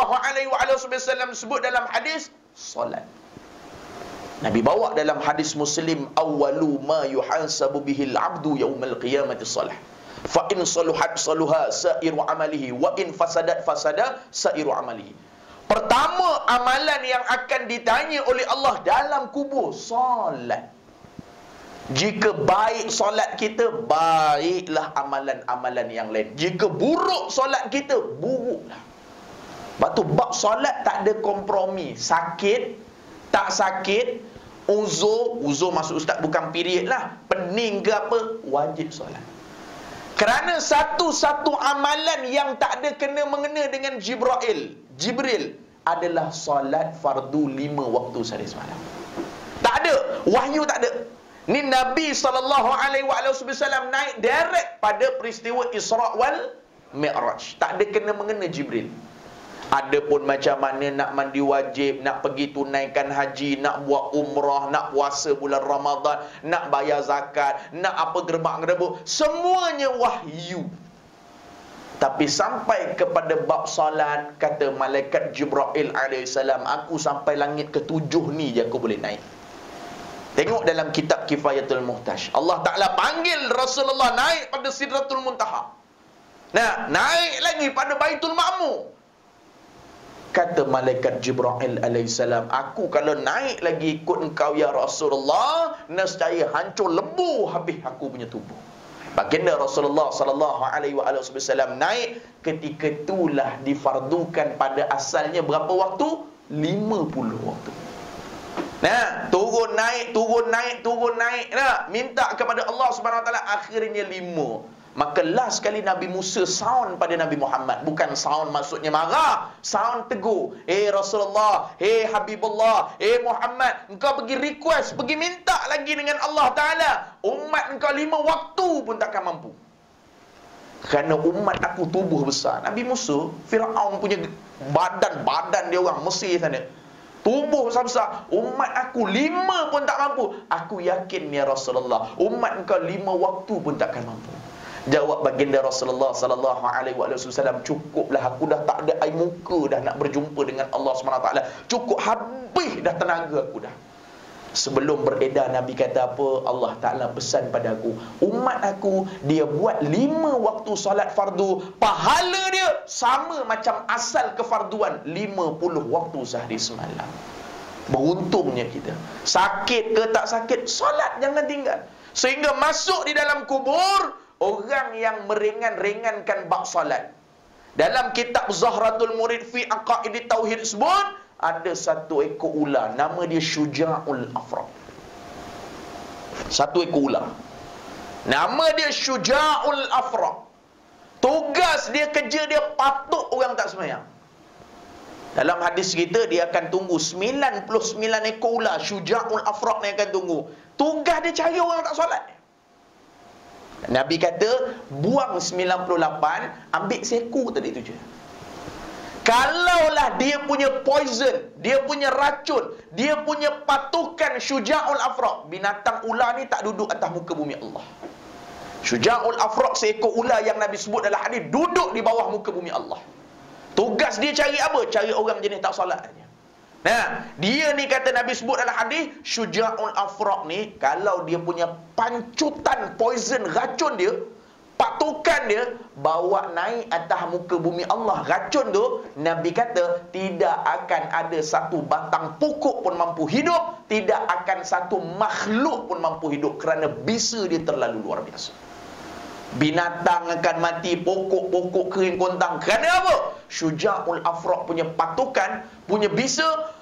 Speaker 2: SAW sebut dalam hadis, solat. Nabi bawa dalam hadis Muslim, awwalu ma yuhasabu bihil abdu yaumal qiyamati salah. Fa in saluhat saluha sairu amalihi wa in fasadat fasada sairu amalihi. Pertama amalan yang akan ditanya oleh Allah dalam kubur, solat. Jika baik solat kita, baiklah amalan-amalan yang lain. Jika buruk solat kita, buruklah. Sebab tu bab solat tak ada kompromi. Sakit, tak sakit, uzur maksud ustaz bukan period lah, pening ke apa, wajib solat. Kerana satu-satu amalan yang tak ada kena-mengena dengan Jibril adalah solat fardu 5 waktu sehari semalam. Tak ada, wahyu tak ada. Ni Nabi SAW naik direct pada peristiwa Isra' wal Mi'raj. Tak ada kena-mengena Jibril. Adapun macam mana nak mandi wajib, nak pergi tunaikan haji, nak buat umrah, nak puasa bulan Ramadan, nak bayar zakat, nak apa gerbak-gerbuk, semuanya wahyu. Tapi sampai kepada bab salat, kata malaikat Jibril alaihissalam, aku sampai langit ke-7 ni je aku boleh naik. Tengok dalam kitab Kifayatul Muhtaj, Allah Ta'ala panggil Rasulullah naik pada Sidratul Muntaha. Nah, naik lagi pada Baitul Ma'mur. Kata malaikat Jibril alaihissalam, aku kalau naik lagi ikut engkau ya Rasulullah, nescaya hancur lebur habis aku punya tubuh. Baginda Rasulullah SAW naik, ketika itulah difardukan pada asalnya berapa waktu? 50 waktu. Nah, turun naik. Nah, minta kepada Allah Subhanahu Wa Taala, akhirnya 5. Maka last kali Nabi Musa sound pada Nabi Muhammad. Bukan sound maksudnya marah, sound tegur. Rasulullah, Habibullah, Muhammad, engkau pergi request, pergi minta lagi dengan Allah Ta'ala. Umat engkau 5 waktu pun takkan mampu. Kerana umat aku tubuh besar. Nabi Musa, Fir'aun punya badan dia orang Mesir sana, tubuh besar-besar. Umat aku 5 pun tak mampu. Aku yakin ya Rasulullah, umat engkau 5 waktu pun takkan mampu. Jawab baginda Rasulullah SAW, cukuplah, aku dah tak ada air muka dah nak berjumpa dengan Allah SWT. Cukup, habis dah tenaga aku dah. Sebelum beredar, Nabi kata apa? Allah Ta'ala pesan pada aku, umat aku, dia buat 5 waktu salat fardu, pahala dia sama macam asal kefarduan 50 waktu sehari semalam. Beruntungnya kita. Sakit ke tak sakit, salat jangan tinggal. Sehingga masuk di dalam kubur orang yang meringan-ringankan bab salat. Dalam kitab Zahratul Murid fi Aqaidi Tauhid sebut, ada satu ekor ular, nama dia Syuja'ul Afraq. Satu ekor ular, nama dia Syuja'ul Afraq. Tugas dia, kerja dia patuk orang tak sembahyang. Dalam hadis kita, dia akan tunggu 99 ekor ular Syuja'ul Afraq ni akan tunggu. Tugas dia cari orang tak solat. Nabi kata, buang 98, ambil seekor tadi tu je. Kalaulah dia punya poison, dia punya racun, dia punya patukan Syuja'ul Afraq, binatang ular ni tak duduk atas muka bumi Allah. Syuja'ul Afraq, seekor ular yang Nabi sebut dalam hadis, duduk di bawah muka bumi Allah. Tugas Tugas dia cari apa? Cari orang jenis tak solat. Nah, dia ni kata Nabi sebut dalam hadis, syuja'ul afraq ni, kalau dia punya pancutan poison, racun dia, patukan dia, bawa naik atas muka bumi Allah, racun tu, Nabi kata, tidak akan ada satu batang pokok pun mampu hidup, tidak akan satu makhluk pun mampu hidup, kerana bisa dia terlalu luar biasa. Binatang akan mati, pokok-pokok kering kontang. Kerana apa? Syuja'ul afraq punya patukan, punya bisa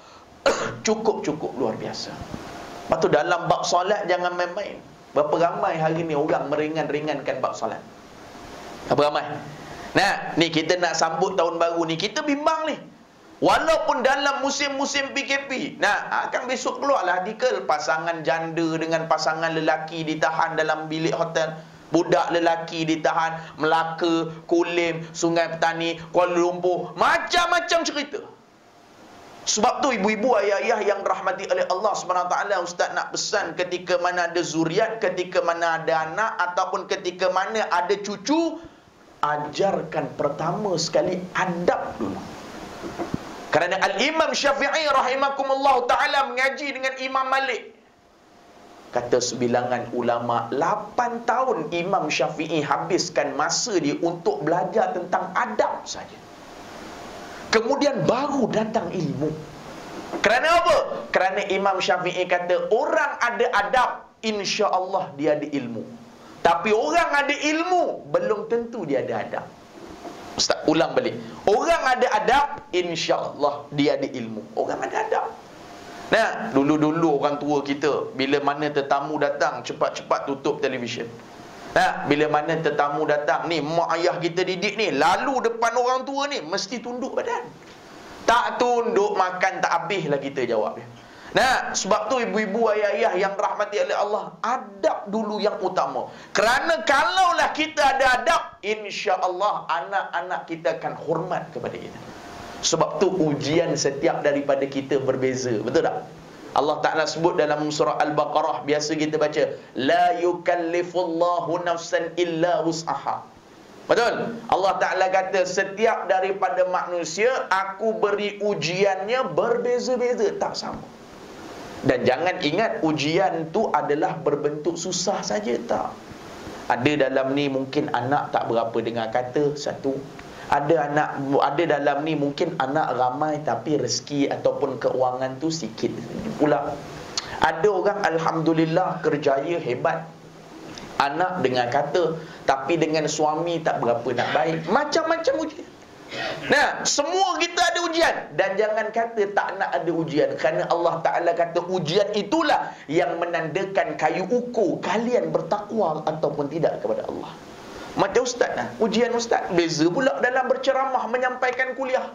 Speaker 2: cukup-cukup luar biasa. Lepas tu dalam bab solat jangan main-main. Berapa ramai hari ni orang meringan-ringankan bab solat? Berapa ramai? Nah, ni kita nak sambut tahun baru ni, kita bimbang ni. Walaupun dalam musim-musim PKP, nah, akan besok keluarlah artikel pasangan janda dengan pasangan lelaki ditahan dalam bilik hotel. Budak lelaki ditahan Melaka, Kulim, Sungai Petani, Kuala Lumpur, macam-macam cerita. Sebab tu ibu-ibu, ayah-ayah yang rahmati oleh Allah SWT, Ustaz nak pesan, ketika mana ada zuriat, ketika mana ada anak, ataupun ketika mana ada cucu, ajarkan pertama sekali adab dulu. Kerana Al-Imam Syafi'i rahimakumullah ta'ala mengaji dengan Imam Malik. Kata sebilangan ulama, 8 tahun Imam Syafi'i habiskan masa dia untuk belajar tentang adab saja. Kemudian baru datang ilmu. Kerana apa? Kerana Imam Syafi'i kata, orang ada adab, insya-Allah dia ada ilmu. Tapi orang ada ilmu, belum tentu dia ada adab. Ustaz, ulang balik. Orang ada adab, insya-Allah dia ada ilmu. Orang ada adab. Nah, dulu-dulu orang tua kita, bila mana tetamu datang, cepat-cepat tutup televisyen. Nah, bila mana tetamu datang, ni mak ayah kita didik ni, lalu depan orang tua ni, mesti tunduk badan. Tak tunduk, makan tak habis lah kita jawab dia. Nah, sebab tu ibu-ibu, ayah-ayah yang rahmati oleh Allah, adab dulu yang utama. Kerana kalaulah kita ada adab, insya-Allah anak-anak kita akan hormat kepada kita. Sebab tu ujian setiap daripada kita berbeza. Betul tak? Allah Ta'ala sebut dalam surah Al-Baqarah, biasa kita baca, la yukallifullahu nafsan illa wus'aha. Betul? Allah Ta'ala kata, setiap daripada manusia, aku beri ujiannya berbeza-beza, tak sama. Dan jangan ingat ujian tu adalah berbentuk susah saja, tak. Ada dalam ni mungkin anak tak berapa dengar kata, satu. Ada dalam ni mungkin anak ramai tapi rezeki ataupun keuangan tu sikit pula. Ada orang alhamdulillah kerjaya hebat, anak dengar kata, tapi dengan suami tak berapa nak baik. Macam-macam ujian. Nah, semua kita ada ujian. Dan jangan kata tak nak ada ujian, kerana Allah Ta'ala kata ujian itulah yang menandakan kayu ukur kalian bertakwa ataupun tidak kepada Allah. Macam ustaz lah, ujian ustaz beza pula dalam berceramah, menyampaikan kuliah.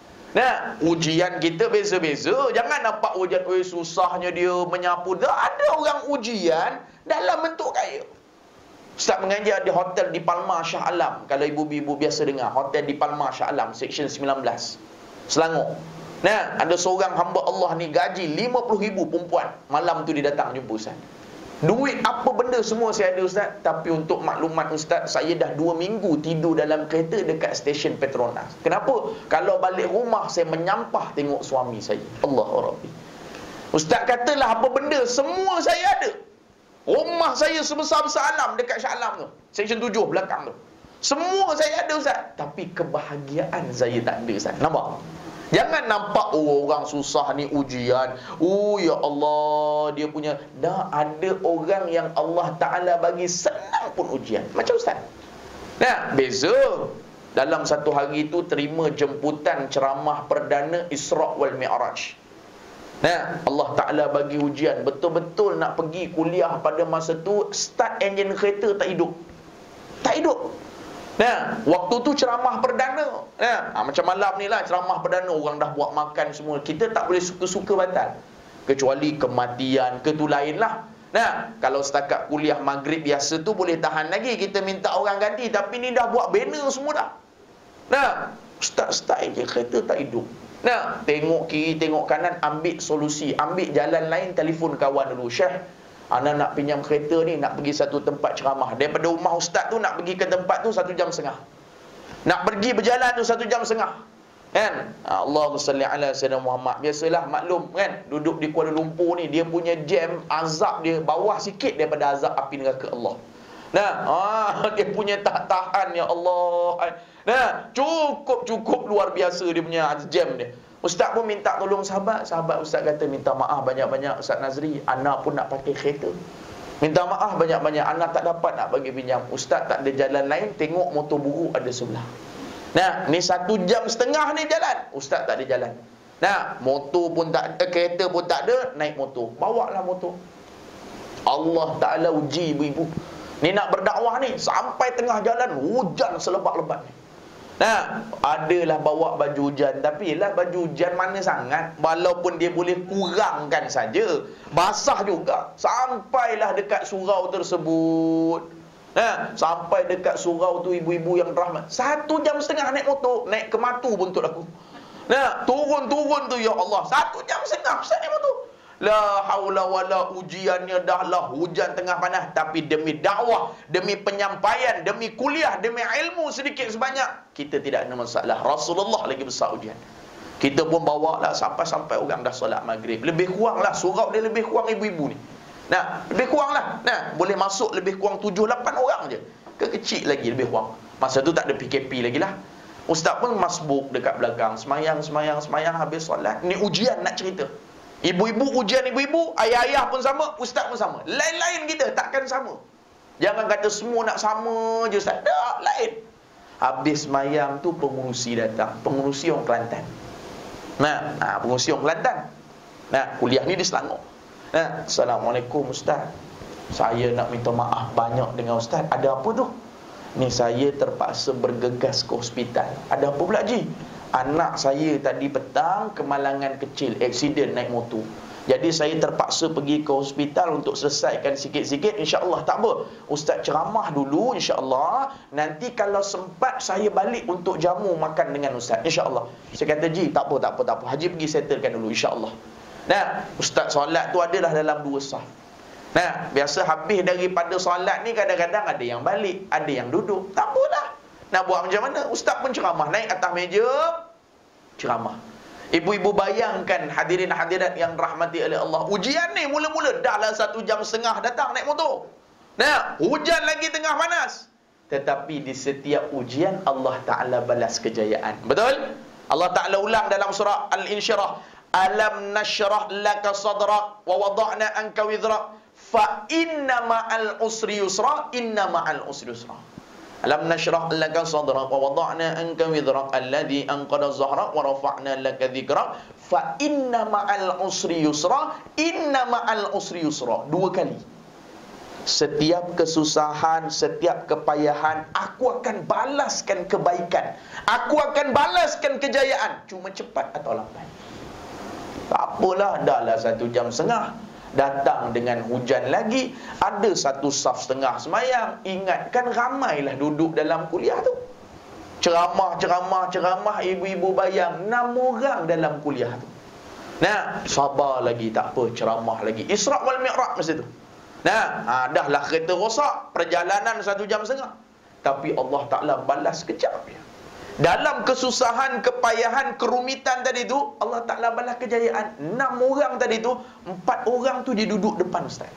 Speaker 2: Nah, ujian kita beza-beza. Jangan nampak ujian, susahnya dia menyapu. Ada orang ujian dalam bentuk kaya. Ustaz mengajar di hotel di Palma Shah Alam. Kalau ibu-ibu biasa dengar, hotel di Palma Shah Alam, Seksyen 19, Selangor. Nah, ada seorang hamba Allah ni gaji 50,000 perempuan. Malam tu dia datang jumpa ustaz. Duit apa benda semua saya ada ustaz. Tapi untuk maklumat ustaz, saya dah 2 minggu tidur dalam kereta dekat stesen Petronas. Kenapa? Kalau balik rumah saya menyampah tengok suami saya. Allahu Rabbi. Ustaz katalah apa benda semua saya ada. Rumah saya sebesar-besar alam dekat Shah Alam tu, Seksyen 7 belakang tu. Semua saya ada ustaz. Tapi kebahagiaan saya tak ada ustaz. Nampak? Jangan nampak orang susah ni ujian. Ya Allah, dia punya. Dah ada orang yang Allah Ta'ala bagi senang pun ujian. Macam ustaz. Nah, beza. Dalam satu hari itu terima jemputan ceramah perdana Isra' wal Mi'raj. Nah, Allah Ta'ala bagi ujian. Betul-betul nak pergi kuliah pada masa tu, start enjin kereta tak hidup. Tak hidup. Nah, waktu tu ceramah perdana. Nah, macam malam ni lah ceramah perdana, orang dah buat makan semua. Kita tak boleh suka-suka batal. Kecuali kematian, ke tu lain lah. Nah, kalau setakat kuliah maghrib biasa tu boleh tahan lagi, kita minta orang ganti. Tapi ni dah buat banner semua dah. Nah, start je kereta tak hidup. Nah, tengok kiri, tengok kanan, ambil solusi, ambil jalan lain, telefon kawan dulu. Syekh, ana nak pinjam kereta ni, nak pergi satu tempat ceramah. Daripada rumah ustaz tu nak pergi ke tempat tu 1 jam setengah. Nak pergi berjalan tu 1 jam setengah. Kan? Allahumma salli ala sayyidina Muhammad. Biasalah maklum kan, duduk di Kuala Lumpur ni, dia punya jam azab dia bawah sikit daripada azab api neraka Allah. Nah, dia punya tak tahan ya Allah. Nah, cukup luar biasa dia punya jam dia. Ustaz pun minta tolong sahabat. Sahabat ustaz kata, minta maaf banyak-banyak Ustaz Nazri, ana pun nak pakai kereta. Minta maaf banyak-banyak, ana tak dapat nak bagi pinjam. Ustaz tak ada jalan lain, tengok motor buruk ada sebelah. Nah, ni 1 jam setengah ni jalan, ustaz tak ada jalan. Nah, motor pun tak ada, kereta pun tak ada, naik motor. Bawalah motor. Allah Ta'ala uji ibu-ibu. Ni nak berdakwah ni, sampai tengah jalan, hujan selebat-lebat ni. Nah, adalah bawa baju hujan, tapi lah baju hujan mana sangat, walaupun dia boleh kurangkan saja, basah juga. Sampailah dekat surau tersebut. Nah, sampai dekat surau tu ibu-ibu yang rahmat, 1 jam setengah naik motor, naik ke Matu buntut aku. Nah, turun tu ya Allah, 1 jam setengah ustaz naik motor. La haula wala, ujiannya dah lah hujan tengah panas, tapi demi dakwah, demi penyampaian, demi kuliah, demi ilmu sedikit sebanyak, kita tidak ada masalah. Rasulullah lagi besar ujian. Kita pun bawa lah sampai orang dah solat maghrib. Lebih kurang lah, surau dia lebih kurang ibu-ibu ni. Nah, lebih kurang lah. Nah, boleh masuk lebih kurang 7-8 orang je. Kecil lagi lebih kurang. Masa tu tak ada PKP lagi lah. Ustaz pun masbuk dekat belakang, semayang habis solat. Ni ujian nak cerita. Ibu-ibu ujian ibu-ibu, ayah-ayah pun sama, ustaz pun sama. Lain-lain kita, takkan sama. Jangan kata semua nak sama je ustaz. Tak, lain. Habis semayang tu pengurusi datang. Pengurusi orang Kelantan. Nah, pengurusi orang Kelantan. Nah, kuliah ni di Selangor. Nah, Assalamualaikum ustaz. Saya nak minta maaf banyak dengan ustaz. Ada apa tu? Ni saya terpaksa bergegas ke hospital. Ada apa pula Ji? Anak saya tadi petang kemalangan kecil, aksiden naik motor. Jadi saya terpaksa pergi ke hospital untuk selesaikan sikit-sikit. InsyaAllah tak apa, ustaz ceramah dulu insyaAllah. Nanti kalau sempat saya balik untuk jamu makan dengan ustaz, insyaAllah. Saya kata Ji, tak apa. Haji pergi settlekan dulu insyaAllah. Nah, ustaz solat tu adalah dalam 2 saf. Nah, biasa habis daripada solat ni kadang-kadang ada yang balik, ada yang duduk. Tak apalah. Nak buat macam mana? Ustaz pun ceramah, naik atas meja ceramah. Ibu-ibu bayangkan, hadirin hadirat yang rahmati oleh Allah, ujian ni mula-mula dah lah 1 jam setengah datang naik motor. Nah, hujan lagi tengah panas. Tetapi di setiap ujian Allah Ta'ala balas kejayaan. Betul? Allah Ta'ala ulang dalam surah Al-Insyirah, alam nashrah laka sadrak wa wada'na anka wizrak fa inna ma'al usri yusra, inna ma'al usri yusra. Alam nashrah laka sadrak wa wada'na anka wizrak alladhi anqadha zahrak wa rafa'na laka dhikrak fa inna ma'al usri yusra, inna ma'al usri yusra. 2 kali. Setiap kesusahan, setiap kepayahan, aku akan balaskan kebaikan, aku akan balaskan kejayaan. Cuma cepat atau lambat. Tak apalah, dah lah 1 jam setengah. Datang dengan hujan lagi, ada 1 saf setengah semayang. Ingatkan ramailah duduk dalam kuliah tu. Ceramah, ibu-ibu bayang 6 orang dalam kuliah tu. Nah, sabar lagi, tak apa, ceramah lagi. Isra' wal Mi'raj masa tu. Nah, dah lah kereta rosak, perjalanan 1 jam setengah. Tapi Allah Ta'ala balas kejap ya. Dalam kesusahan, kepayahan, kerumitan tadi tu, Allah Ta'ala balas kejayaan. 6 orang tadi tu, 4 orang tu dia duduk depan ustaz.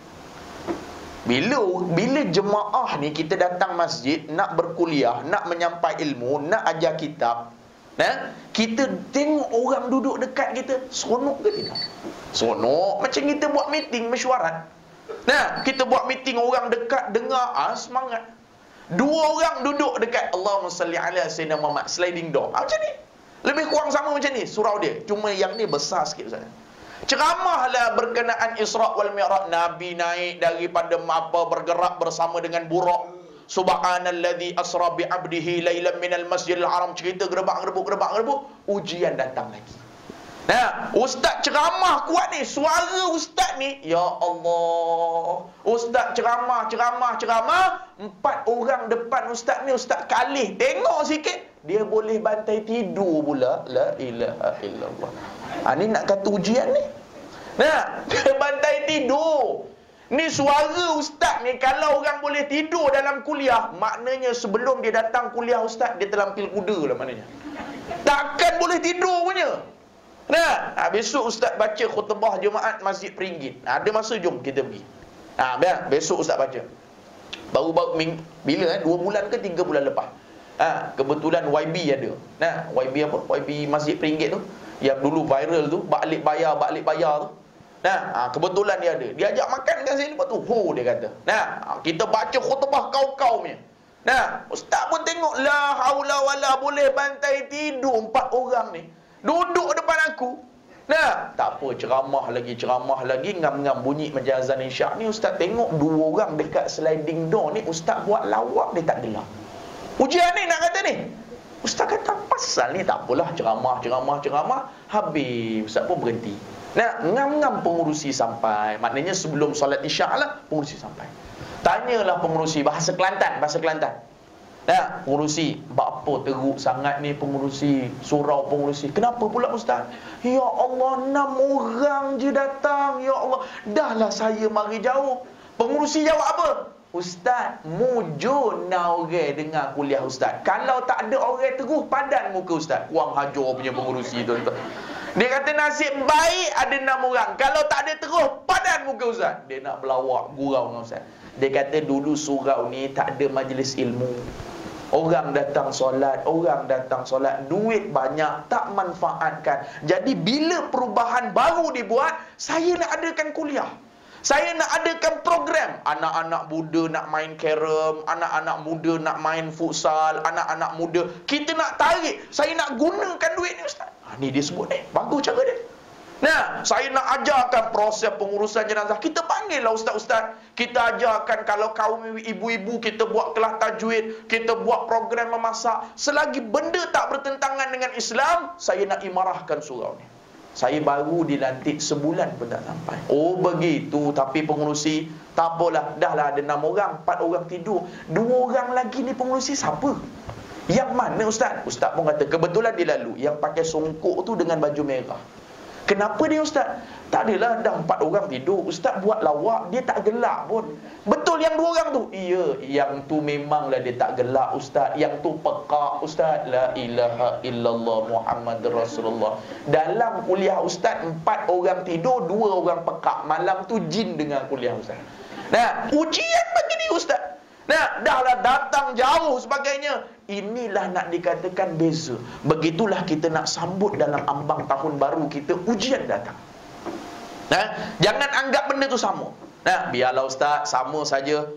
Speaker 2: Bila jemaah ni kita datang masjid, nak berkuliah, nak menyampai ilmu, nak ajar kitab, kita tengok orang duduk dekat kita, seronok ke tidak? Seronok. Macam kita buat meeting mesyuarat. Nah, kita buat meeting orang dekat dengar, semangat. 2 orang duduk dekat Allahumma salli ala sayyidina Muhammad, sliding door. Macam ni. Lebih kurang sama macam ni surau dia. Cuma yang ni besar sikit Ustaz. Ceramahlah berkenaan Isra' wal Mi'raj. Nabi naik daripada bergerak bersama dengan buraq. Subhanalladzi asra bi 'abdihi lailan minal masjidil haram. Cerita gerebak-gerebuk. Ujian datang lagi. Nah, ustaz ceramah kuat ni, suara ustaz ni, ya Allah. Ustaz ceramah, 4 orang depan ustaz ni, ustaz Kalih. Tengok sikit, dia boleh bantai tidur pula. La ilaha illallah. Ni nak kata ujian ni. Nah, dia bantai tidur. Ni suara ustaz ni, kalau orang boleh tidur dalam kuliah, maknanya sebelum dia datang kuliah ustaz, dia terlampil kuda lah maknanya. Takkan boleh tidur punya. Nah, besok ustaz baca khutbah Jumaat Masjid Peringgit. Ada masa jom kita pergi. Besok ustaz baca. Baru-baru bila 2 bulan ke 3 bulan lepas. Kebetulan YB ada. YB apa? YB Masjid Peringgit tu. Yang dulu viral tu, balik bayar tu. Kebetulan dia ada. Dia ajak makan kat sini, lepas tu dia kata. Kita baca khutbah kau-kau punya. Ustaz pun tengok, la haula wala, boleh bantai tidur 4 orang ni. Duduk depan aku. Tak apa, ceramah lagi, ngam-ngam bunyi macam azan isyak ni. Ustaz tengok 2 orang dekat sliding door ni, ustaz buat lawak, dia tak gelap. Ujian ni nak kata ni. Ustaz kata, pasal ni tak apalah, ceramah. Habis, ustaz pun berhenti. Ngam-ngam pengurusi sampai. Maknanya sebelum solat isyak lah, pengurusi sampai. Tanyalah pengurusi bahasa Kelantan. Pengurusi, apa teruk sangat ni pengurusi, surau pengurusi. Kenapa pula ustaz? Ya Allah, 6 orang je datang. Ya Allah, dahlah saya mari jauh. Pengurusi jawab apa? Ustaz, mujur nak orang dengar kuliah ustaz. Kalau tak ada orang terus, padan muka ustaz. Kurang hajar punya pengurusi tuan-tuan. Dia kata nasib baik ada 6 orang. Kalau tak ada terus, padan muka ustaz. Dia nak berlawak, gurau dengan ustaz. Dia kata dulu surau ni tak ada majlis ilmu. Orang datang solat, duit banyak, tak manfaatkan. Jadi bila perubahan baru dibuat, saya nak adakan kuliah. Saya nak adakan program. Anak-anak muda nak main carom, anak-anak muda nak main futsal, anak-anak muda kita nak tarik. Saya nak gunakan duit ni ustaz. Ni dia sebut ni, bagus cara dia. Saya nak ajarkan proses pengurusan jenazah. Kita panggil lah ustaz-ustaz. Kita ajarkan, kalau kaum ibu-ibu, kita buat kelas tajwid, kita buat program memasak. Selagi benda tak bertentangan dengan Islam, saya nak imarahkan surau ni. Saya baru dilantik sebulan pun tak sampai. Oh begitu. Tapi pengurusi, tak apalah, dahlah ada 6 orang, 4 orang tidur, 2 orang lagi ni pengurusi siapa? Yang mana ustaz? Ustaz pun kata, kebetulan dia lalu, yang pakai songkok tu dengan baju merah. Kenapa dia ustaz? Tak adalah, dah 4 orang tidur, ustaz buat lawak, dia tak gelak pun. Betul yang 2 orang tu? Iya, yang tu memanglah dia tak gelak ustaz. Yang tu pekak ustaz. La ilaha illallah Muhammad Rasulullah. Dalam kuliah ustaz, 4 orang tidur, 2 orang pekak. Malam tu jin dengar kuliah ustaz. Ujian bagi dia ustaz. Dahlah datang jauh sebagainya. Inilah nak dikatakan beza. Begitulah kita nak sambut dalam ambang tahun baru kita, ujian datang. Jangan anggap benda tu sama. Biarlah ustaz, sama saja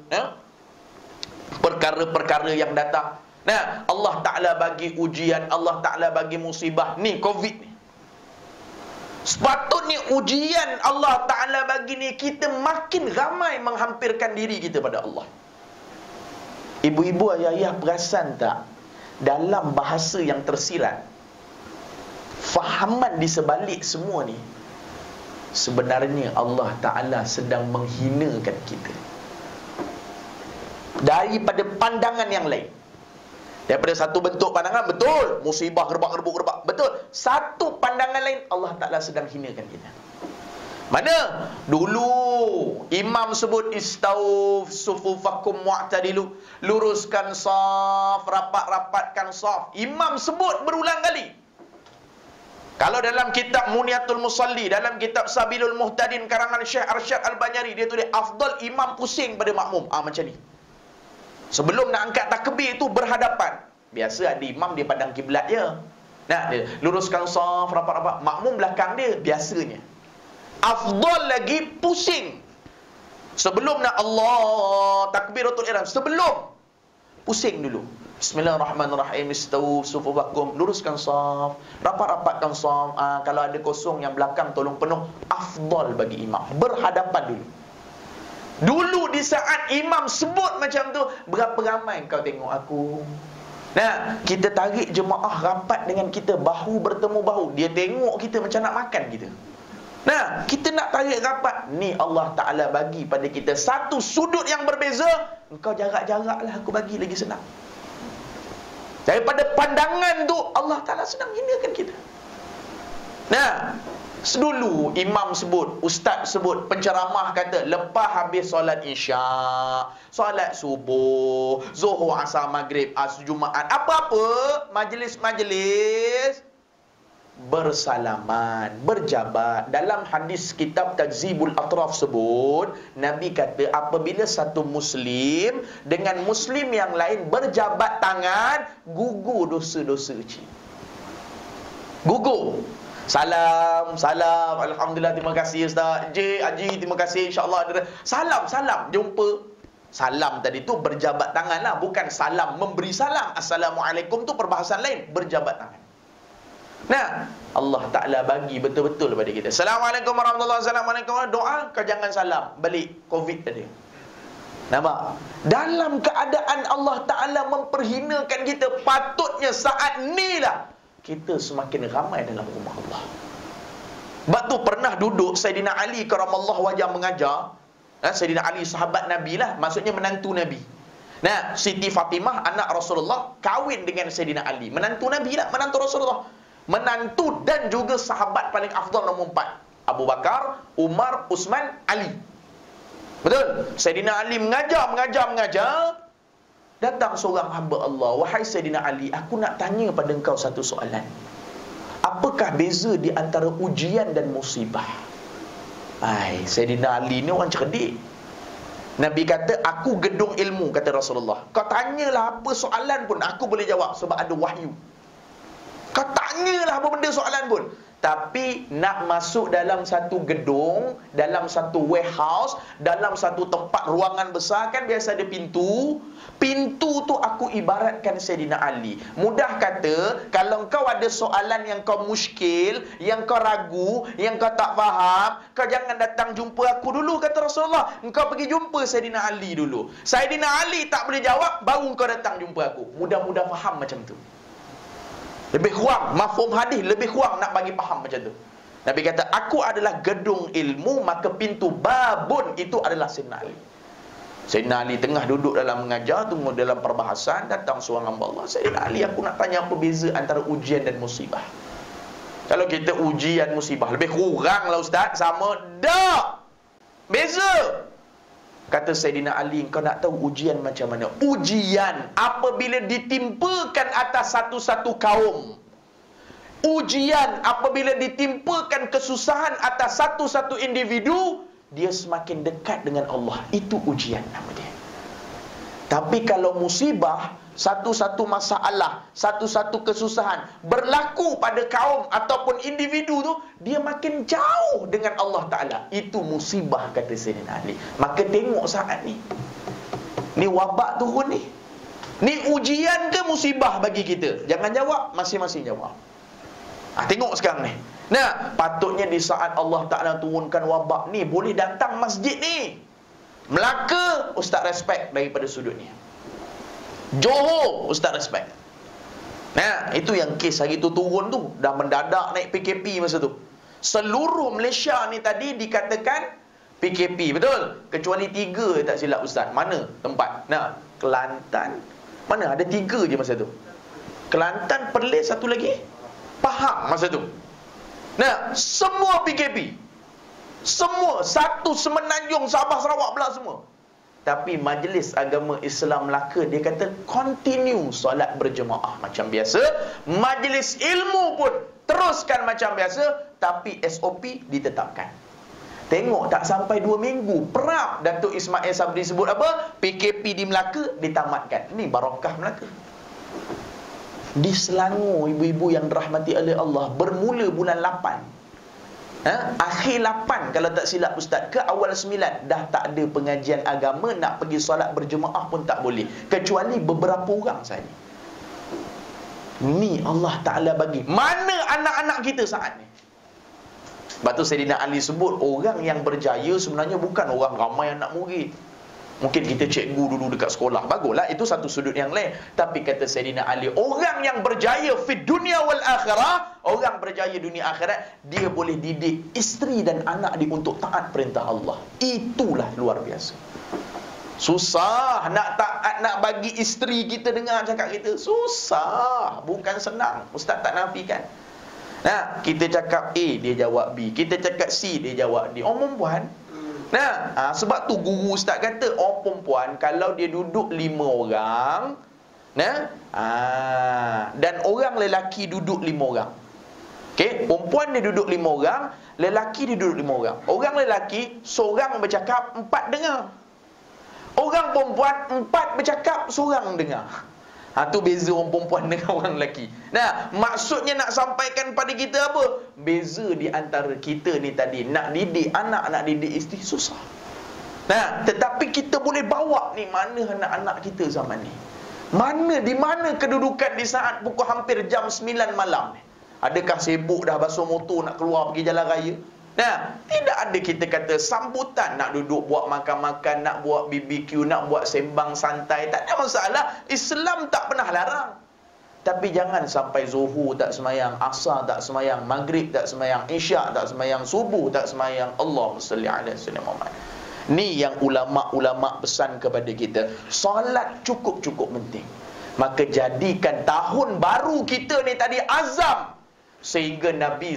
Speaker 2: perkara-perkara yang datang. Allah Ta'ala bagi ujian, Allah Ta'ala bagi musibah. Ni Covid ni, sepatutnya ujian Allah Ta'ala bagi ni, kita makin ramai menghampirkan diri kita pada Allah. Ibu-ibu, ayah-ayah, perasan tak? Dalam bahasa yang tersirat, fahaman di sebalik semua ni, sebenarnya Allah Ta'ala sedang menghinakan kita daripada pandangan yang lain. Daripada satu bentuk pandangan, betul, musibah, gerbak, betul. Satu pandangan lain, Allah Ta'ala sedang hinakan kita. Mana? Dulu imam sebut istau sufufakum mu'tadilu, luruskan saf, rapat-rapatkan saf. Imam sebut berulang kali. Kalau dalam kitab Muniatul Musalli, dalam kitab Sabilul Muhtadin karangan Syekh Arsyad Al-Banyari, dia tulis afdal imam pusing pada makmum. Macam ni. Sebelum nak angkat takbir tu berhadapan. Biasa ada imam dia pandang kiblat je. Dia luruskan saf, rapat-rapat. Makmum belakang dia biasanya. Afdal lagi pusing. Sebelum nak Allah takbiratul ihram, sebelum pusing dulu. Bismillahirrahmanirrahim. Istawu sufufakum, luruskan saf, rapat-rapatkan saf. Kalau ada kosong yang belakang tolong penuh. Afdal bagi imam berhadapan dulu. Dulu di saat imam sebut macam tu, berapa ramai kau tengok aku? Kita tarik jemaah rapat dengan kita, bahu bertemu bahu. Dia tengok kita macam nak makan kita. Kita nak tarik rapat. Ni Allah Ta'ala bagi pada kita satu sudut yang berbeza. Engkau jarak-jarak lah, aku bagi lagi senang. Daripada pandangan tu, Allah Ta'ala senang hinakan kita. Dulu imam sebut, ustaz sebut, penceramah kata lepas habis solat isyak, solat subuh, zuhur, asar, maghrib, Jumaat, apa-apa majlis-majlis bersalaman, berjabat. Dalam hadis kitab Tajzibul Atraf sebut, Nabi kata apabila satu muslim dengan muslim yang lain berjabat tangan, gugur dosa-dosa kecil. Gugur. Salam, salam, alhamdulillah, terima kasih Ustaz. Haji, terima kasih, insya-Allah. Salam, salam, jumpa. Salam tadi tu berjabat tangan lah, bukan salam memberi salam. Assalamualaikum tu perbahasan lain, berjabat tangan. Nah, Allah Ta'ala bagi betul-betul pada kita. Assalamualaikum warahmatullahi wabarakatuh. Assalamualaikum warahmatullahi wabarakatuh. Kau jangan salam balik COVID tadi. Nampak? Dalam keadaan Allah Ta'ala memperhinakan kita, patutnya saat ni lah kita semakin ramai dalam rumah Allah. Sebab tu pernah duduk Sayyidina Ali karamallahu wajah mengajar. Sayyidina Ali sahabat Nabi lah, maksudnya menantu Nabi. Nah, Siti Fatimah anak Rasulullah kahwin dengan Sayyidina Ali, menantu Nabi lah, menantu Rasulullah. Menantu dan juga sahabat paling afdal nombor 4. Abu Bakar, Umar, Uthman, Ali. Betul? Sayyidina Ali mengajar. Datang seorang hamba Allah, wahai Sayyidina Ali, aku nak tanya pada engkau satu soalan. Apakah beza di antara ujian dan musibah? Sayyidina Ali ni orang cerdik. Nabi kata, aku gedung ilmu, kata Rasulullah. Kau tanyalah apa soalan pun, aku boleh jawab sebab ada wahyu. Kau tanyalah apa benda soalan pun. Tapi nak masuk dalam satu gedung, dalam satu warehouse, dalam satu tempat ruangan besar, kan biasa ada pintu. Pintu tu aku ibaratkan Sayyidina Ali. Mudah kata, kalau kau ada soalan yang kau muskil, yang kau ragu, yang kau tak faham, kau jangan datang jumpa aku dulu, kata Rasulullah. Engkau pergi jumpa Sayyidina Ali dulu. Sayyidina Ali tak boleh jawab, baru kau datang jumpa aku. Mudah-mudah faham macam tu. Lebih kurang, mafhum hadis lebih kurang nak bagi faham macam tu. Nabi kata, aku adalah gedung ilmu, maka pintu babun itu adalah Sayyidina Ali. Sayyidina Ali tengah duduk dalam mengajar, tunggu dalam perbahasan, datang seorang hamba Allah. Sayyidina Ali, aku nak tanya apa beza antara ujian dan musibah. Kalau kita ujian musibah, lebih kurang lah Ustaz, sama tak? Beza. Kata Sayyidina Ali, kau nak tahu ujian macam mana? Ujian apabila ditimpakan atas satu-satu kaum. Ujian apabila ditimpakan kesusahan atas satu-satu individu, dia semakin dekat dengan Allah. Itu ujian nama dia. Tapi kalau musibah, satu-satu masalah, satu-satu kesusahan berlaku pada kaum ataupun individu tu, dia makin jauh dengan Allah Ta'ala. Itu musibah, kata Sayyidina Ali. Maka tengok saat ni, ni wabak turun ni, ni ujian ke musibah bagi kita? Jangan jawab, masing-masing jawab. Tengok sekarang ni. Nah, patutnya di saat Allah Ta'ala turunkan wabak ni, boleh datang masjid ni. Melaka, Ustaz respect daripada sudut ni. Johor, Ustaz respect. Nah, itu yang kes hari tu turun tu, dah mendadak naik PKP masa tu. Seluruh Malaysia ni tadi dikatakan PKP, betul? Kecuali 3 tak silap Ustaz. Mana tempat? Nah, Kelantan. Mana ada 3 je masa tu. Kelantan, Perlis, satu lagi Pahang masa tu. Nah, semua PKP. Semua, satu Semenanjung, Sabah, Sarawak pula semua. Tapi Majlis Agama Islam Melaka, dia kata continue solat berjemaah macam biasa. Majlis ilmu pun teruskan macam biasa, tapi SOP ditetapkan. Tengok tak sampai 2 minggu, perap Datuk Ismail Sabri sebut apa? PKP di Melaka ditamatkan. Ni barakah Melaka. Di Selangor, ibu-ibu yang dirahmati oleh Allah, bermula bulan 8, akhir 8 kalau tak silap Ustaz, ke awal 9, dah tak ada pengajian agama. Nak pergi solat berjemaah pun tak boleh, kecuali beberapa orang saja. Ni Allah Ta'ala bagi. Mana anak-anak kita saat ni? Sebab tu Sayyidina Ali sebut, orang yang berjaya sebenarnya bukan orang ramai anak murid. Mungkin kita cikgu dulu dekat sekolah, baguslah, itu satu sudut yang lain. Tapi kata Sayyidina Ali, orang yang berjaya fid dunia wal akhirah, orang berjaya dunia akhirat, dia boleh didik isteri dan anak dia untuk taat perintah Allah. Itulah luar biasa. Susah nak taat, nak bagi isteri kita dengar cakap kita. Susah, bukan senang. Ustaz tak nafikan. Nah, kita cakap A, dia jawab B. Kita cakap C, dia jawab D. Orang perempuan. Nah, sebab tu guru ustaz kata orang perempuan kalau dia duduk 5 orang, dan orang lelaki duduk 5 orang. Okey, perempuan dia duduk 5 orang, lelaki dia duduk 5 orang. Orang lelaki seorang bercakap, 4 dengar. Orang perempuan 4 bercakap, seorang dengar. Tu beza orang perempuan dengan orang lelaki. Nah, maksudnya nak sampaikan pada kita apa? Beza di antara kita ni tadi. Nak didik anak, nak didik isteri susah. Nah, tetapi kita boleh bawa ni mana anak-anak kita zaman ni. Di mana kedudukan di saat pukul hampir jam 9 malam ni? Adakah sibuk dah basuh motor nak keluar pergi jalan raya? Nah, tidak ada kita kata sambutan nak duduk buat makan-makan, nak buat BBQ, nak buat sembang santai. Tak ada masalah. Islam tak pernah larang. Tapi jangan sampai zuhur tak semayang, asar tak semayang, maghrib tak semayang, isyak tak semayang, subuh tak semayang. Allahumma salli ala sayyidina Muhammad. Ni yang ulama-ulama pesan kepada kita. Solat cukup-cukup penting. Maka jadikan tahun baru kita ni tadi azam. Sehingga Nabi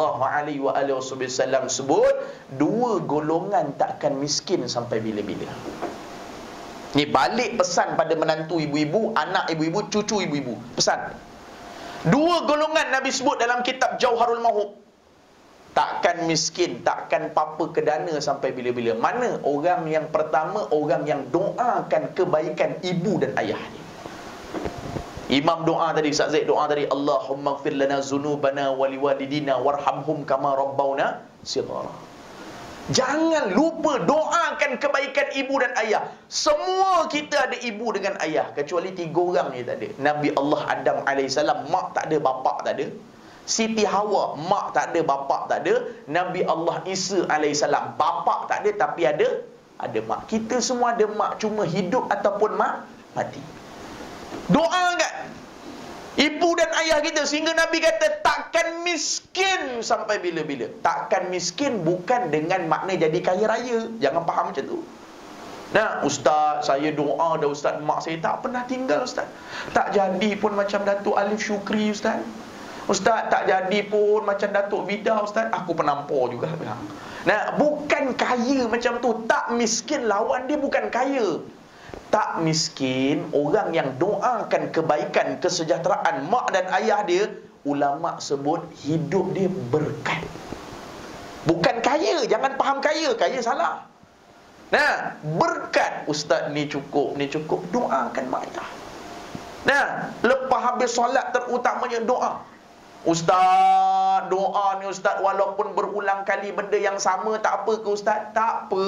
Speaker 2: SAW sebut 2 golongan takkan miskin sampai bila-bila. Ni balik pesan pada menantu ibu-ibu, anak ibu-ibu, cucu ibu-ibu. Pesan 2 golongan Nabi sebut dalam kitab Jauharul Mahub. Takkan miskin, takkan papa kedana sampai bila-bila. Mana? Orang yang pertama, orang yang doakan kebaikan ibu dan ayahnya. Imam doa tadi, Ustaz Zaid doa tadi, Allahumma ighfir lana zunubana wa liwalidina warhamhum kama rabbawna shighara. Jangan lupa doakan kebaikan ibu dan ayah. Semua kita ada ibu dengan ayah, kecuali 3 orang ni tak ada. Nabi Allah Adam AS, mak tak ada, bapak tak ada. Siti Hawa, mak tak ada, bapak tak ada. Nabi Allah Isa AS, bapak tak ada, tapi ada mak. Kita semua ada mak, cuma hidup ataupun mak mati. Doa kan ibu dan ayah kita, sehingga Nabi kata takkan miskin sampai bila-bila. Takkan miskin bukan dengan makna jadi kaya raya. Jangan faham macam tu. Nah, ustaz, saya doa dah ustaz, mak saya tak pernah tinggal ustaz. Tak jadi pun macam Datuk Alif Syukri ustaz. Ustaz, tak jadi pun macam Datuk Vida ustaz. Aku penampar juga. Nah, bukan kaya macam tu. Tak miskin, lawan dia bukan kaya. Tak miskin, orang yang doakan kebaikan, kesejahteraan mak dan ayah dia, ulama sebut hidup dia berkat. Bukan kaya, jangan faham kaya, kaya salah. Nah, berkat. Ustaz, ni cukup, doakan mak ayah. Nah, lepas habis solat terutamanya doa. Ustaz, doa ni ustaz walaupun berulang kali benda yang sama, tak apa ke ustaz? Tak apa.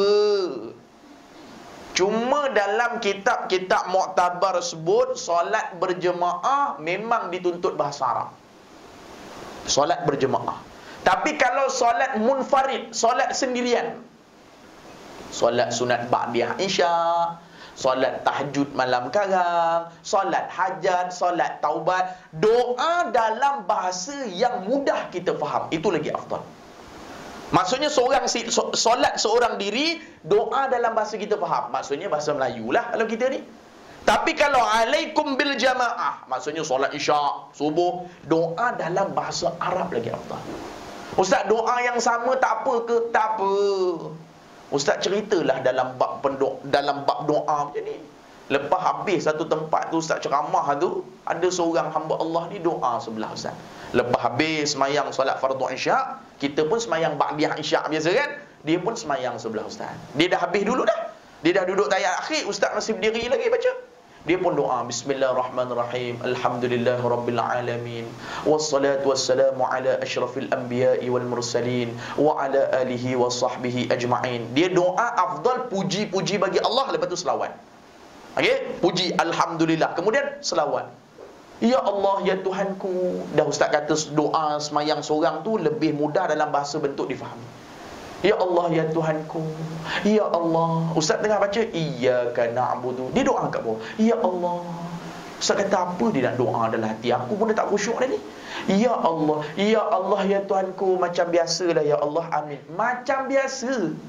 Speaker 2: Cuma dalam kitab-kitab muktabar sebut solat berjemaah memang dituntut bahasa Arab. Solat berjemaah. Tapi kalau solat munfarid, solat sendirian, solat sunat ba'diyah isya, solat tahajud malam karang, solat hajat, solat taubat, doa dalam bahasa yang mudah kita faham, itu lagi afdal. Maksudnya solat seorang diri, doa dalam bahasa kita faham. Maksudnya bahasa Melayu lah kalau kita ni. Tapi kalau alaikum bil jamaah, maksudnya solat isyak, subuh, doa dalam bahasa Arab lagi afdal. Ustaz, doa yang sama tak apa ke? Tak apa. Ustaz ceritalah dalam bab doa macam ni. Lepas habis satu tempat tu ustaz ceramah tu, ada seorang hamba Allah ni doa sebelah ustaz. Lepas habis semayang solat fardu isyak, kita pun semayang ba'diyah isyak biasa kan, dia pun semayang sebelah ustaz. Dia dah habis dulu dah. Dia dah duduk tayat akhir, ustaz masih berdiri lagi baca. Dia pun doa, bismillahirrahmanirrahim, alhamdulillahirabbil alamin, wassalatu wassalamu ala asyrafil anbiya'i wal mursalin wa ala alihi wa sahbihi ajma'in. Dia doa afdal puji-puji bagi Allah, lepas tu selawat. Okey, puji alhamdulillah, kemudian selawat. Ya Allah, ya Tuhanku. Dah ustaz kata doa semayang seorang tu lebih mudah dalam bahasa bentuk difahami. Ya Allah, ya Tuhanku. Ya Allah. Ustaz tengah baca iyyaka na'budu, dia doa kat bawah. Ya Allah. Ustaz kata apa dia nak doa dalam hati? Aku pun dah tak khusyuk dah ni. Ya Allah, ya Allah, ya Tuhanku. Macam biasalah ya Allah, amin. Macam biasa.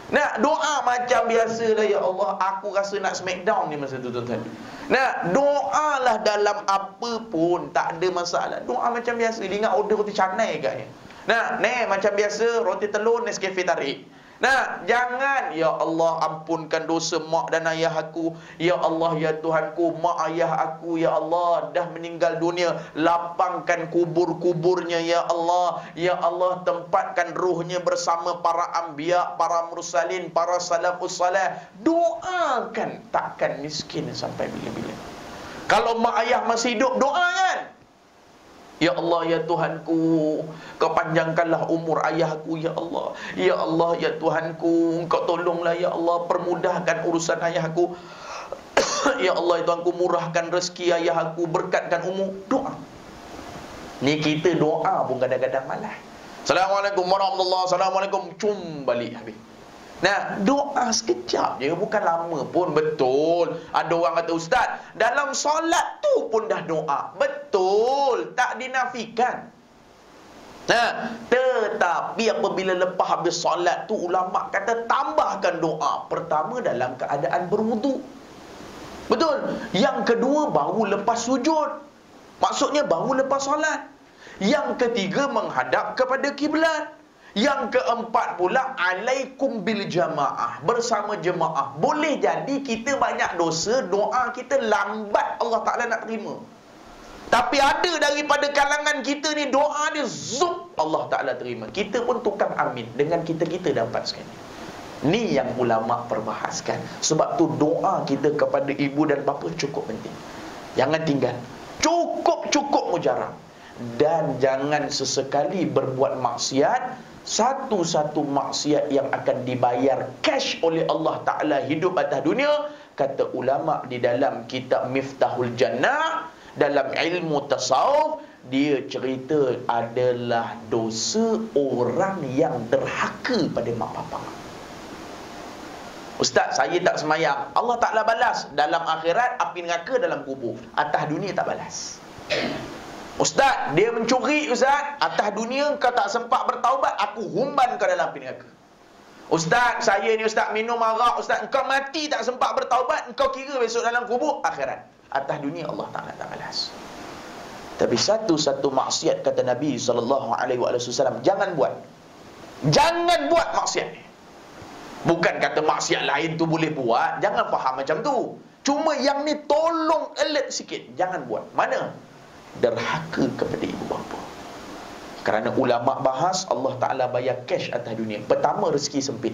Speaker 2: Nak doa macam biasa lah, ya Allah, aku rasa nak smackdown ni masa tu tuan-tuan. Nak doalah dalam apa pun, tak ada masalah. Doa macam biasa. Dia ingat order roti canai agaknya. Nak, macam biasa roti telur Nescafe tarik. Nah, jangan, ya Allah ampunkan dosa mak dan ayah aku. Ya Allah, ya Tuhanku, mak ayah aku, ya Allah, dah meninggal dunia. Lapangkan kubur-kuburnya, ya Allah. Ya Allah, tempatkan ruhnya bersama para anbiya, para mursalin, para salafus salih. Doakan, takkan miskin sampai bila-bila. Kalau mak ayah masih hidup, doa kan? Ya Allah, ya Tuhanku, Kau panjangkanlah umur ayahku, ya Allah. Ya Allah, ya Tuhanku, Kau tolonglah, ya Allah, permudahkan urusan ayahku. Ya Allah, ya Tuhanku, murahkan rezeki ayahku, berkatkan umur. Doa. Ni kita doa pun kadang-kadang malas. Assalamualaikum warahmatullahi wabarakatuh. Assalamualaikum, cum balik habis. Nah, doa sekejap je, bukan lama pun. Betul. Ada orang kata, Ustaz, dalam solat tu pun dah doa. Betul, tak dinafikan. Nah, tetapi apabila lepas habis solat tu, ulama kata tambahkan doa. Pertama dalam keadaan berwudu. Betul. Yang kedua baru lepas sujud. Maksudnya baru lepas solat. Yang ketiga menghadap kepada kiblat. Yang keempat pula, alaikum bil jamaah, bersama jemaah. Boleh jadi kita banyak dosa, doa kita lambat Allah Ta'ala nak terima. Tapi ada daripada kalangan kita ni, doa dia zup, Allah Ta'ala terima. Kita pun tukang amin dengan kita-kita dapat sekali. Ni yang ulama' perbahaskan. Sebab tu doa kita kepada ibu dan bapa cukup penting. Jangan tinggal. Cukup mujarab. Dan jangan sesekali berbuat maksiat. Satu-satu maksiat yang akan dibayar cash oleh Allah Ta'ala hidup atas dunia. Kata ulama' di dalam kitab Miftahul Jannah, dalam ilmu tasawuf, dia cerita adalah dosa orang yang derhaka pada mak bapak. Ustaz, saya tak semayang, Allah Ta'ala balas dalam akhirat, api neraka dalam kubur. Atas dunia tak balas. Ustaz, dia mencuri, Ustaz, atas dunia kau tak sempat bertaubat, aku humban kau dalam api neraka. Ustaz, saya ni Ustaz minum arak, Ustaz, engkau mati tak sempat bertaubat, engkau kira besok dalam kubur, akhirat. Atas dunia Allah Ta'ala tak balas. Tapi satu-satu maksiat, kata Nabi SAW, jangan buat. Jangan buat maksiat ni. Bukan kata maksiat lain tu boleh buat, jangan faham macam tu. Cuma yang ni tolong alert sikit, jangan buat. Mana? Derhaka kepada ibu bapa. Kerana ulama' bahas, Allah Ta'ala bayar cash atas dunia. Pertama, rezeki sempit.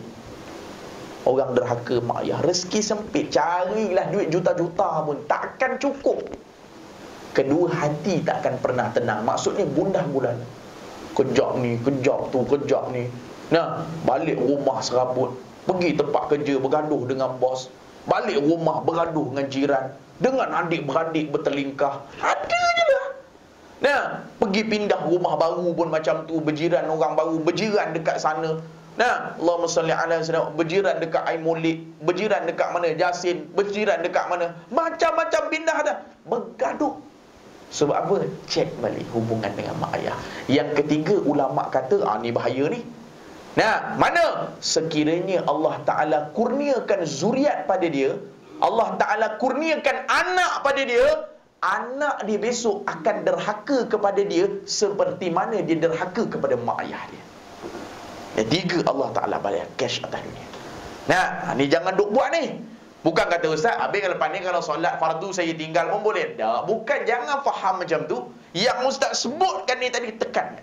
Speaker 2: Orang derhaka mak ayah, rezeki sempit, carilah duit juta-juta pun takkan cukup. Kedua, hati takkan pernah tenang. Maksudnya gundah gulana. Kejap ni, kejap tu, kejap ni. Nah, balik rumah serabut, pergi tempat kerja bergaduh dengan bos, balik rumah bergaduh dengan jiran, dengan adik-beradik bertelingkah. Ada je lah. Nah, pergi pindah rumah baru pun macam tu, berjiran orang baru, berjiran dekat sana. Nah, Allahumma salli ala sayyidina, berjiran dekat Aimolik, berjiran dekat mana Jasin, berjiran dekat mana, macam-macam pindah dah, bergaduh. Sebab apa? Cek balik hubungan dengan mak ayah. Yang ketiga, ulama' kata, ni bahaya ni. Nah, mana? Sekiranya Allah Ta'ala kurniakan zuriat pada dia, Allah Ta'ala kurniakan anak pada dia, anak dia besok akan derhaka kepada dia seperti mana dia derhaka kepada mak ayah dia. Yang tiga, Allah Ta'ala bayar cash atas dunia. Nah, ni jangan duk buat ni. Bukan kata Ustaz, habis lepas ni kalau solat fardu saya tinggal pun boleh. Tak, bukan, jangan faham macam tu. Yang Ustaz sebutkan ni tadi, tekan.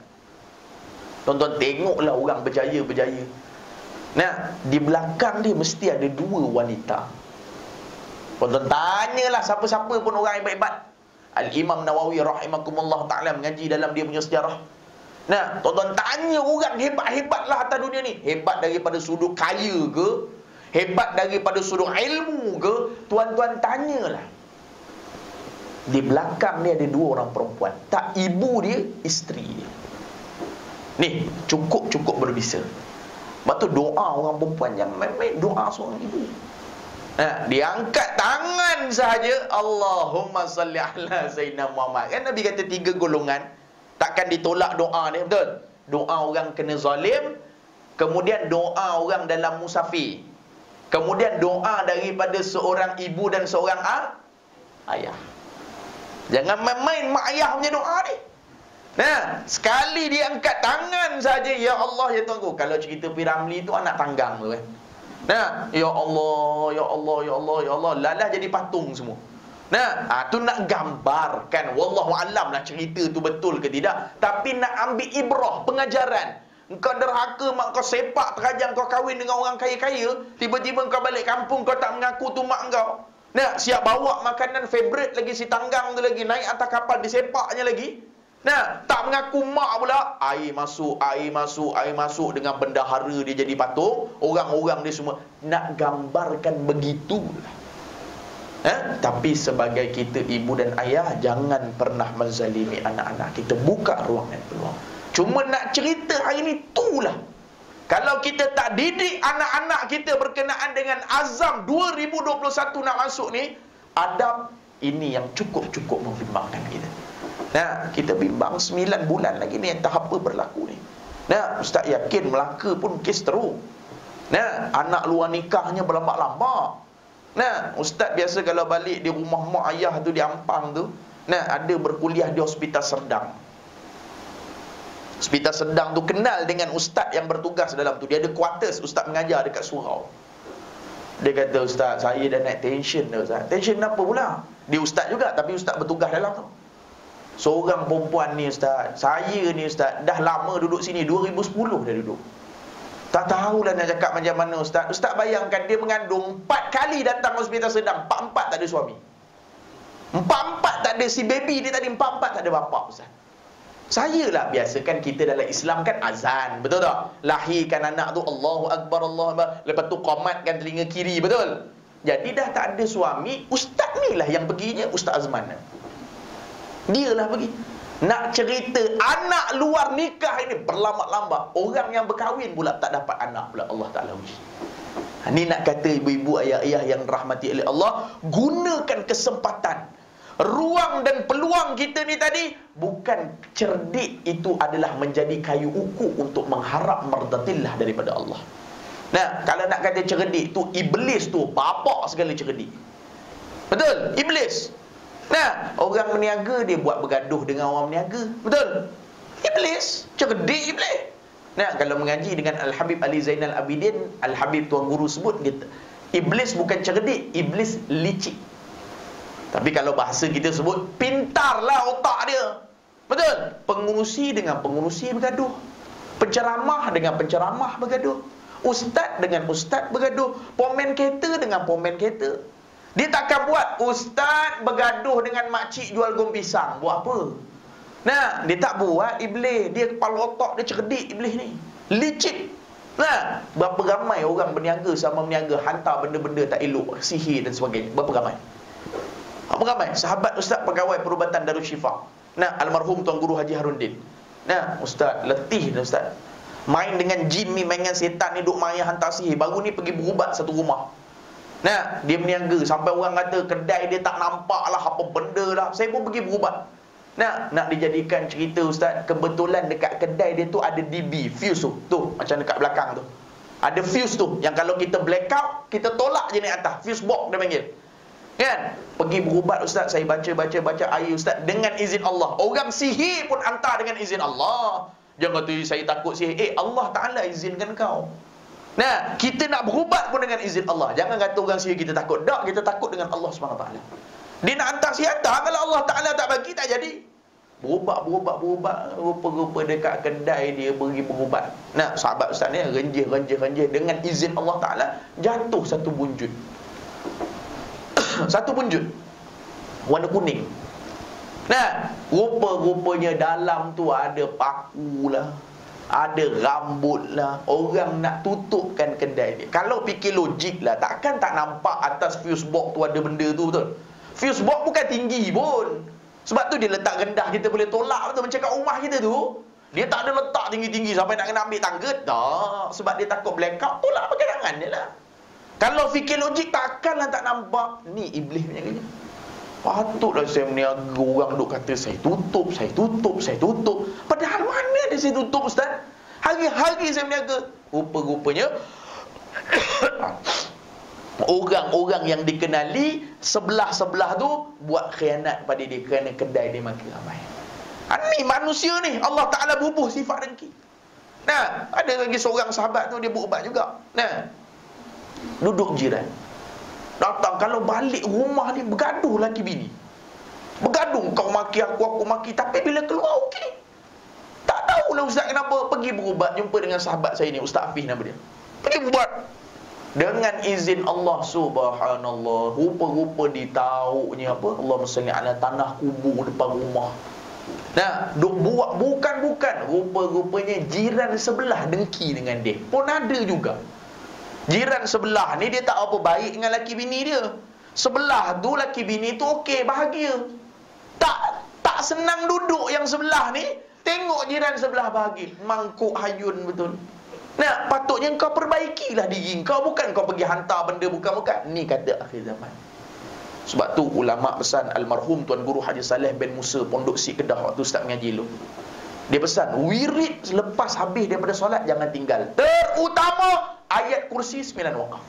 Speaker 2: Tonton, tengoklah orang berjaya-berjaya. Nah, di belakang dia mesti ada dua wanita. Tonton, tanyalah siapa-siapa pun orang hebat-hebat. Al-Imam Nawawi rahimakumullah ta'ala mengaji dalam dia punya sejarah. Nah, tuan-tuan tanya orang hebat-hebat lah atas dunia ni. Hebat daripada sudut kaya ke, hebat daripada sudut ilmu ke, tuan-tuan tanyalah. Di belakang ni ada dua orang perempuan. Tak ibu dia, isteri dia. Ni, cukup berbisa. Sebab tu doa orang perempuan jangan main-main, doa seorang ibu. Nah, diangkat tangan sahaja, Allahumma salli ala sayyidina Muhammad. Kan Nabi kata 3 golongan takkan ditolak doa dia, betul? Doa orang kena zalim, kemudian doa orang dalam musafir, kemudian doa daripada seorang ibu dan seorang ayah. Jangan main-main mak ayah punya doa ni. Nah, sekali dia angkat tangan saja, ya Allah, ya Tuanku. Kalau cerita Piramli tu anak tanggang tu kan. Nah, ya Allah, ya Allah, ya Allah, ya Allah, lalah jadi patung semua. Nah, tu nak gambarkan, wallahu alam lah cerita tu betul ke tidak, tapi nak ambil ibrah, pengajaran. Engkau derhaka mak kau sepak terajang, kau kahwin dengan orang kaya-kaya, tiba-tiba kau balik kampung kau tak mengaku tu mak kau. Nah, siap bawa makanan favourite lagi, si tanggang tu lagi, naik atas kapal disepaknya lagi. Nah, tak mengaku mak pula. Air masuk, air masuk, air masuk, dengan bendahara dia jadi patung. Orang-orang dia semua nak gambarkan begitulah. Tapi sebagai kita ibu dan ayah, jangan pernah menzalimi anak-anak kita. Buka ruang dan peluang. Cuma nak cerita hari ni itulah. Kalau kita tak didik anak-anak kita berkenaan dengan azam 2021 nak masuk ni, adab ini yang cukup-cukup membimbangkan kita. Nah, kita bimbang 9 bulan lagi ni tahap apa berlaku ni. Nah, ustaz yakin Melaka pun kes teruk. Nah, anak luar nikahnya berlambak-lambak. Nah, ustaz biasa kalau balik di rumah mak ayah tu di Ampang tu, nah, ada berkuliah di Hospital Serdang. Hospital Serdang tu kenal dengan ustaz yang bertugas dalam tu. Dia ada quarters, ustaz mengajar dekat surau. Dia kata, ustaz, saya dah naik tension dah, ustaz. Tension apa pula? Dia ustaz juga, tapi ustaz bertugas dalam tu. Seorang perempuan ni, ustaz, saya ni, ustaz, dah lama duduk sini, 2010 dah duduk. Tak tahulah nak cakap macam mana, ustaz. Ustaz bayangkan dia mengandung 4 kali datang Hospital Serdang, 4-4 tak ada suami, 4-4 tak ada si baby dia tadi, 4-4 tak ada bapa, ustaz. Saya lah, biasa kan kita dalam Islam kan azan, betul tak? Lahirkan anak tu Allahu Akbar, Allahu Akbar, lepas tu qomatkan telinga kiri, betul? Jadi dah tak ada suami, ustaz ni lah yang perginya, Ustaz Azman. Dia lah pergi. Nak cerita anak luar nikah ini berlambat-lambat, orang yang berkahwin pula tak dapat anak pula, Allah Ta'ala uji. Ini nak kata ibu-ibu, ayah-ayah yang rahmati oleh Allah, gunakan kesempatan, ruang dan peluang kita ni tadi. Bukan cerdik itu adalah menjadi kayu ukur untuk mengharap mardatillah daripada Allah. Nah, kalau nak kata cerdik tu, iblis tu bapak segala cerdik. Betul? Iblis. Nah, orang meniaga dia buat bergaduh dengan orang meniaga. Betul? Iblis. Cerdik iblis. Nah, kalau mengaji dengan Al-Habib Ali Zainal Abidin, Al-Habib Tuan Guru sebut gitu, iblis bukan cerdik, iblis licik. Tapi kalau bahasa kita sebut, pintarlah otak dia. Betul? Pengurusi dengan pengurusi bergaduh, penceramah dengan penceramah bergaduh, ustaz dengan ustaz bergaduh, pomen kereta dengan pomen kereta. Dia takkan buat ustaz bergaduh dengan makcik jual gom pisang. Buat apa? Nah, dia tak buat, iblis. Dia kepala otak dia cerdik, iblis ni. Licik. Nah, berapa ramai orang berniaga sama berniaga hantar benda-benda tak elok, sihir dan sebagainya. Berapa ramai? Berapa ramai? Sahabat ustaz pegawai perubatan Darul Syifa. Nah, almarhum Tuan Guru Haji Harundin. Nah, ustaz letih dah ustaz. Main dengan jin ni, main dengan setan ni, duk maya hantar sihir. Baru ni pergi berubat satu rumah. Nah, dia berniaga sampai orang kata kedai dia tak nampak lah apa benda lah. Saya pun pergi berubat. Nah, nak dijadikan cerita ustaz, kebetulan dekat kedai dia tu ada DB, fuse tu. Tu, macam dekat belakang tu. Ada fuse tu, yang kalau kita blackout, kita tolak je naik atas. Fuse box dia panggil. Kan? Pergi berubat ustaz, saya baca air ustaz dengan izin Allah. Orang sihir pun hantar dengan izin Allah. Jangan kata saya takut sihir. Allah Ta'ala izinkan kau. Nah, kita nak berubat pun dengan izin Allah. Jangan kata orang sihir kita takut. Tak, kita takut dengan Allah SWT. Dia nak hantar sihir, kalau Allah Ta'ala tak bagi, tak jadi. Berubat. Rupa-rupa dekat kedai dia pergi berubat. Nah, sahabat ustaz ni renjih. Dengan izin Allah Ta'ala, jatuh satu bunjut. Satu bunjut warna kuning. Nah, rupa-rupanya dalam tu ada paku lah, ada rambut lah. Orang nak tutupkan kedai dia. Kalau fikir logik lah, takkan tak nampak atas fuse box tu ada benda tu, betul? Fuse box bukan tinggi pun. Sebab tu dia letak rendah, kita boleh tolak, betul? Macam kat rumah kita tu, dia tak ada letak tinggi-tinggi sampai nak kena ambil tangga. Tak, sebab dia takut blackout, tolak pakai tangan dia lah. Kalau fikir logik, takkanlah tak nampak. Ni iblis punya kerja. Patutlah saya meniaga, orang duk kata saya tutup. Padahal mana ada saya tutup ustaz? Hari-hari saya berniaga. Rupa-rupanya orang-orang yang dikenali sebelah-sebelah tu buat khianat pada dia kerana kedai dia makin ramai. Ni manusia ni, Allah Ta'ala bubuh sifat dengki. Nah, ada lagi seorang sahabat tu, dia berubat juga. Nah, duduk jiran, datang, kalau balik rumah ni bergaduh laki bini. Bergaduh, kau maki aku maki. Tapi bila keluar okey. Tak tahulah ustaz kenapa. Pergi berubat, jumpa dengan sahabat saya ni, Ustaz Hafiz nama dia. Pergi berubat dengan izin Allah subhanallah. Rupa-rupa ditaunya apa, Allahumma salli ala, tanah kubur depan rumah. Nah, duk buat bukan-bukan, rupa-rupanya jiran sebelah dengki dengan dia. Pun ada juga. Jiran sebelah ni dia tak apa baik dengan laki bini dia. Sebelah tu laki bini tu okey, bahagia. Tak senang duduk yang sebelah ni, tengok jiran sebelah bahagia. Mangkuk hayun betul. Nah, patutnya kau perbaikilah diri kau, bukan kau pergi hantar benda bukan-bukan. Ni kata akhir zaman. Sebab tu ulama pesan almarhum Tuan Guru Haji Saleh bin Musa Pondok Si Kedah waktu ustaz mengaji dulu. Dia pesan wirid selepas habis daripada solat jangan tinggal. Terutama ayat kursi 9 wakaf.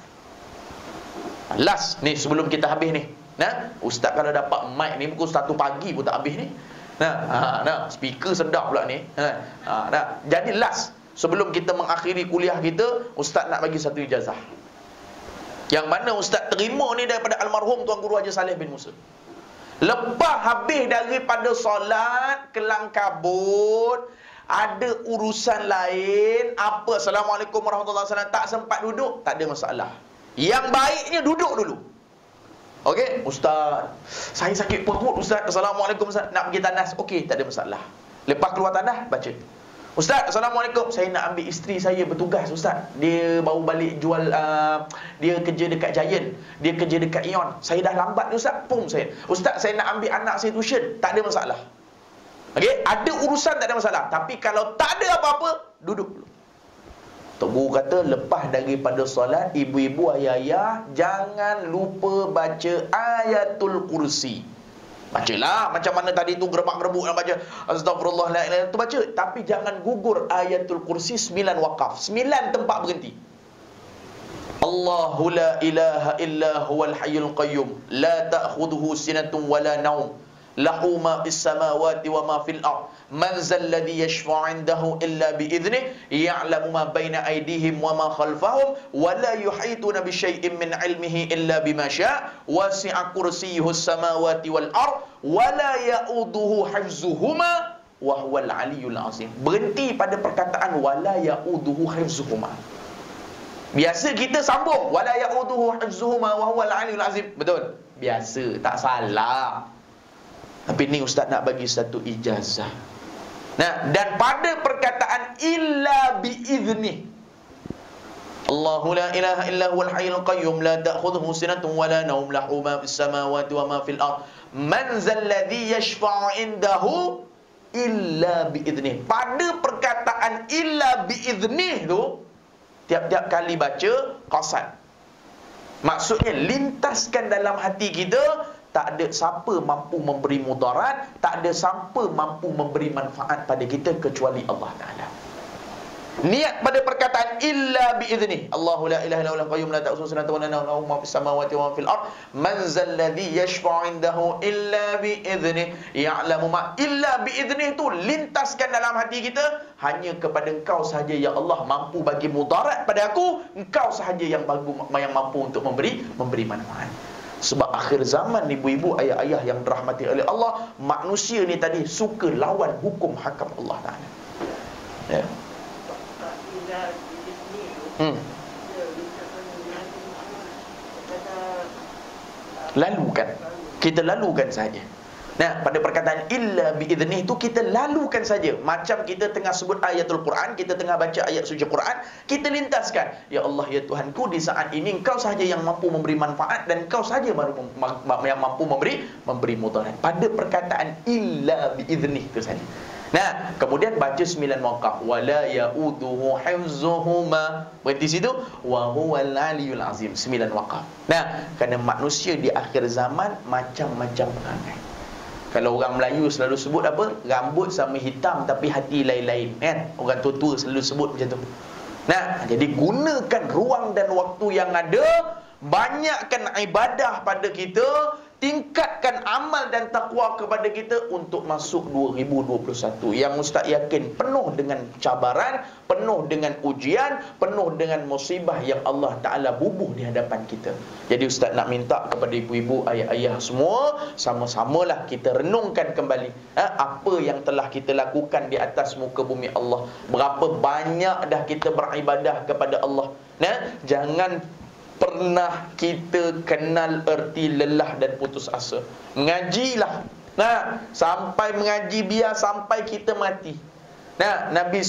Speaker 2: Last ni sebelum kita habis ni. Nah, ustaz kalau dapat mic ni pukul 1 pagi pun tak habis ni. Nah, speaker sedap pula ni. Nah, jadi last sebelum kita mengakhiri kuliah kita, ustaz nak bagi satu ijazah. Yang mana ustaz terima ni daripada almarhum Tuan Guru Haji Saleh bin Musa. Lepas habis daripada solat, kelang kabut, ada urusan lain, apa, Assalamualaikum warahmatullahi wabarakatuh, tak sempat duduk, tak ada masalah. Yang baiknya duduk dulu. Okey, ustaz, saya sakit perut ustaz. Assalamualaikum ustaz, nak pergi tandas. Okey, tak ada masalah. Lepas keluar tandas, baca. Ustaz, Assalamualaikum, saya nak ambil isteri saya bertugas ustaz. Dia baru balik jual, dia kerja dekat Giant, dia kerja dekat Ion. Saya dah lambat ni ustaz, pum saya. Ustaz, saya nak ambil anak saya tuition. Tak ada masalah. Okey, ada urusan tak ada masalah. Tapi kalau tak ada apa-apa, duduk dulu. Tok Guru kata, lepas daripada solat, ibu-ibu, ayah-ayah, jangan lupa baca ayatul kursi. Bacalah macam mana tadi tu, gerebak-gerebuk nak baca astagfirullah la ilaha tu baca, tapi jangan gugur ayatul kursi 9 wakaf, 9 tempat berhenti. Allahu la ilaha illa huwal hayyul qayyum la ta'khudhuhu sinatun wala naum lahu ma fis samawati wa ma fil ard man zal ladzi yashfa'u 'indahu illa bi idhnihi ya'lamu ma baina aydihim wa ma khalfahum wa la yuhituna bi syai'in min 'ilmihi illa bima syaa' wasi'a kursiyyuhu samawati wal ard wa la ya'uduhu hifzuhuma wa huwal 'aliyyul 'azim. Berhenti pada perkataan wa la ya'uduhu hifzuhuma. Biasa kita sambung wala ya'uduhu hifzuhuma wa huwal 'aliyyul 'azim. Betul? Biasa, tak salah. Tapi ni ustaz nak bagi satu ijazah. Nah, dan pada perkataan illa biizni, Allahu la ilaha illa huwal hayyul qayyum la ta'khudhuhu sinatun wa la nawm lahu ma fis samawati wa ma fil ard man zal ladzi yashfa'u 'indahu illa biizni. Pada perkataan illa biizni tu, tiap-tiap kali baca qasad. Maksudnya lintaskan dalam hati kita, tak ada siapa mampu memberi mudarat, tak ada siapa mampu memberi manfaat pada kita kecuali Allah Ta'ala. Niat pada perkataan illa biizni. Allahu la ilaha illa huwal qayyum la ta'khudhuhu sinatun wa la nawm lahu ma fis samawati wa ma fil ard man zal ladzi yashfa'u 'indahu illa biizni ya'lamu ma. Illa biizni tu lintaskan dalam hati kita, hanya kepada Engkau sahaja ya Allah mampu bagi mudarat pada aku, Engkau sahaja yang mampu untuk memberi manfaat. Sebab akhir zaman, ibu-ibu, ayah-ayah yang dirahmati oleh Allah, manusia ni tadi suka lawan hukum hakam Allah Ta'ala. Ya. Lalukan. Kita lalukan saja. Nah, pada perkataan illa biidznih itu kita lalukan saja. Macam kita tengah sebut ayatul Quran, kita tengah baca ayat suci Quran, kita lintaskan, ya Allah ya Tuhanku, di saat ini Engkau sahaja yang mampu memberi manfaat dan Engkau sahaja yang mampu memberi mudarat. Pada perkataan illa biidznih itu saja. Nah, kemudian baca 9 wakaf. Wala ya'uduhu hifzuhuma. Berarti situ wa huwal 'aliyyul 'azim. 9 wakaf. Nah, kerana manusia di akhir zaman macam-macam perangai. Kalau orang Melayu selalu sebut apa? Rambut sama hitam tapi hati lain-lain, kan? Orang tua-tua selalu sebut macam tu. Nah, jadi gunakan ruang dan waktu yang ada, banyakkan ibadah pada kita, tingkatkan amal dan takwa kepada kita untuk masuk 2021 yang Ustaz yakin penuh dengan cabaran, penuh dengan ujian, penuh dengan musibah yang Allah Ta'ala bubuh di hadapan kita. Jadi Ustaz nak minta kepada ibu-ibu, ayah-ayah semua, sama-samalah kita renungkan kembali apa yang telah kita lakukan di atas muka bumi Allah. Berapa banyak dah kita beribadah kepada Allah. Jangan pernah kita kenal erti lelah dan putus asa. Mengajilah. Sampai mengaji biar sampai kita mati. Nabi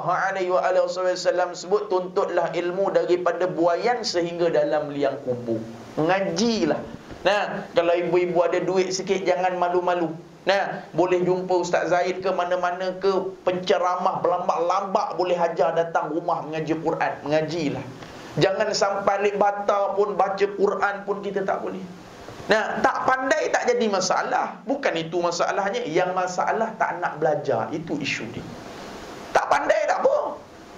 Speaker 2: SAW sebut, tuntutlah ilmu daripada buayan sehingga dalam liang kubur. Mengajilah. Kalau ibu-ibu ada duit sikit, jangan malu-malu. Boleh jumpa Ustaz Zaid ke mana-mana ke, penceramah berlambak-lambak boleh hajar datang rumah mengaji Quran. Mengajilah. Jangan sampai alik bata pun, baca Quran pun kita tak boleh. Tak pandai tak jadi masalah. Bukan itu masalahnya. Yang masalah tak nak belajar. Itu isu dia. Tak pandai tak apa.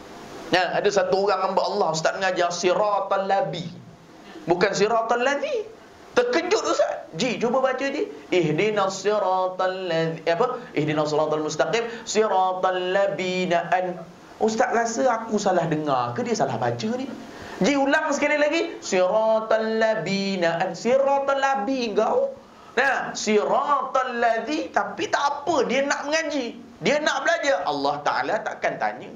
Speaker 2: Ada satu orang hamba Allah, Ustaz mengajar siratal labi, bukan siratal ladhi. Terkejut Ustaz. Cuba baca dia. Ihdinas siratal ladhi, ihdinas siratal mustaqim, siratal labina an. Ustaz rasa aku salah dengar ke dia salah baca ni? Ulang sekali lagi. Siratal labina an. Siratal labi kau. Siratal ladhi, tapi tak apa, dia nak mengaji, dia nak belajar. Allah Ta'ala takkan tanya.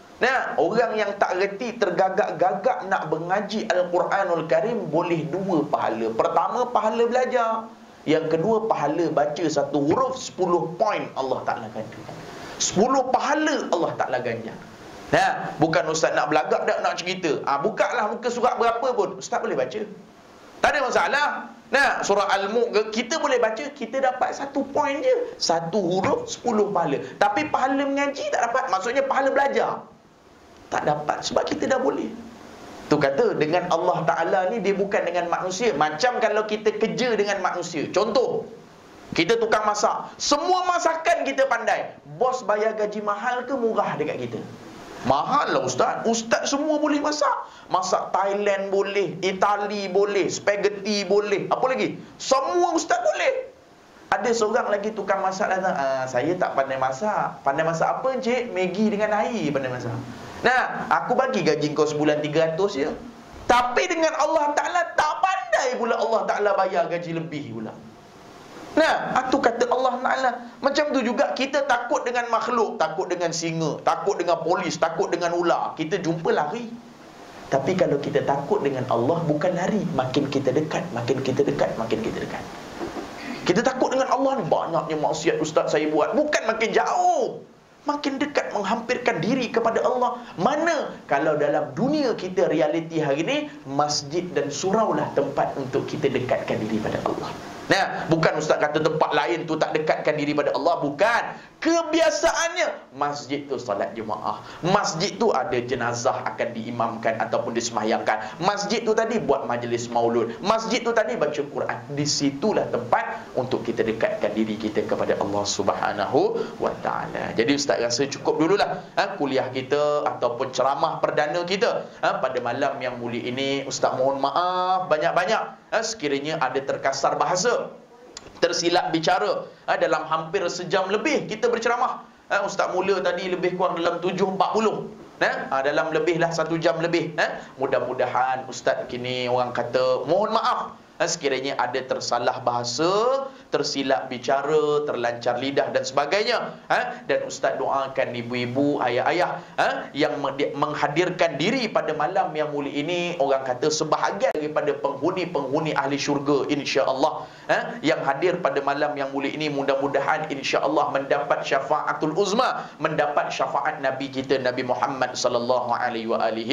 Speaker 2: Orang yang tak reti, tergagap-gagap nak mengaji Al-Quranul Karim, boleh dua pahala. Pertama, pahala belajar. Yang kedua, pahala baca satu huruf 10 poin Allah Ta'ala ganjar. 10 pahala Allah Ta'ala ganjar. Bukan Ustaz nak belagak tak nak cerita. Buka lah muka surat berapa pun, Ustaz boleh baca, tak ada masalah. Surah Al-Mulk kita boleh baca, kita dapat 1 poin je, 1 huruf 10 pahala. Tapi pahala mengaji tak dapat. Maksudnya pahala belajar tak dapat, sebab kita dah boleh. Tu kata dengan Allah Ta'ala ni, dia bukan dengan manusia. Macam kalau kita kerja dengan manusia. Contoh, kita tukang masak, semua masakan kita pandai. Bos bayar gaji mahal ke murah dekat kita? Mahal lah Ustaz. Ustaz semua boleh masak. Masak Thailand boleh, Itali boleh, spaghetti boleh, apa lagi? Semua Ustaz boleh. Ada seorang lagi tukang masak datang, saya tak pandai masak. Pandai masak apa encik? Maggi dengan air pandai masak. Aku bagi gaji kau sebulan 300 je. Tapi dengan Allah Ta'ala tak pandai pula Allah Ta'ala bayar gaji lebih pula. Itu kata Allah Ta'ala. Macam tu juga kita takut dengan makhluk, takut dengan singa, takut dengan polis, takut dengan ular, kita jumpa lari. Tapi kalau kita takut dengan Allah, bukan lari, makin kita dekat, makin kita dekat, makin kita dekat. Kita takut dengan Allah ni, banyaknya maksiat Ustaz saya buat, bukan makin jauh, makin dekat, menghampirkan diri kepada Allah. Mana kalau dalam dunia kita, realiti hari ni, masjid dan surau lah tempat untuk kita dekatkan diri pada Allah. Bukan Ustaz kata tempat lain tu tak dekatkan diri pada Allah. Bukan. Kebiasaannya masjid tu solat jemaah, masjid tu ada jenazah akan diimamkan ataupun disemayangkan, masjid tu tadi buat majlis maulud, masjid tu tadi baca Quran. Di situlah tempat untuk kita dekatkan diri kita kepada Allah Subhanahu wa Ta'ala. Jadi Ustaz rasa cukup dululah kuliah kita ataupun ceramah perdana kita pada malam yang mulia ini. Ustaz mohon maaf banyak-banyak sekiranya ada terkasar bahasa, tersilap bicara dalam hampir sejam lebih kita berceramah. Ustaz mula tadi lebih kurang dalam 7.40, dalam lebihlah 1 jam lebih. Mudah-mudahan Ustaz kini orang kata mohon maaf sekiranya ada tersalah bahasa, tersilap bicara, terlancar lidah dan sebagainya. Dan Ustaz doakan ibu-ibu, ayah-ayah yang menghadirkan diri pada malam yang mulia ini, orang kata sebahagian daripada penghuni-penghuni ahli syurga insya-Allah, yang hadir pada malam yang mulia ini, mudah-mudahan insya-Allah mendapat syafaatul uzma, mendapat syafaat Nabi kita Nabi Muhammad sallallahu alaihi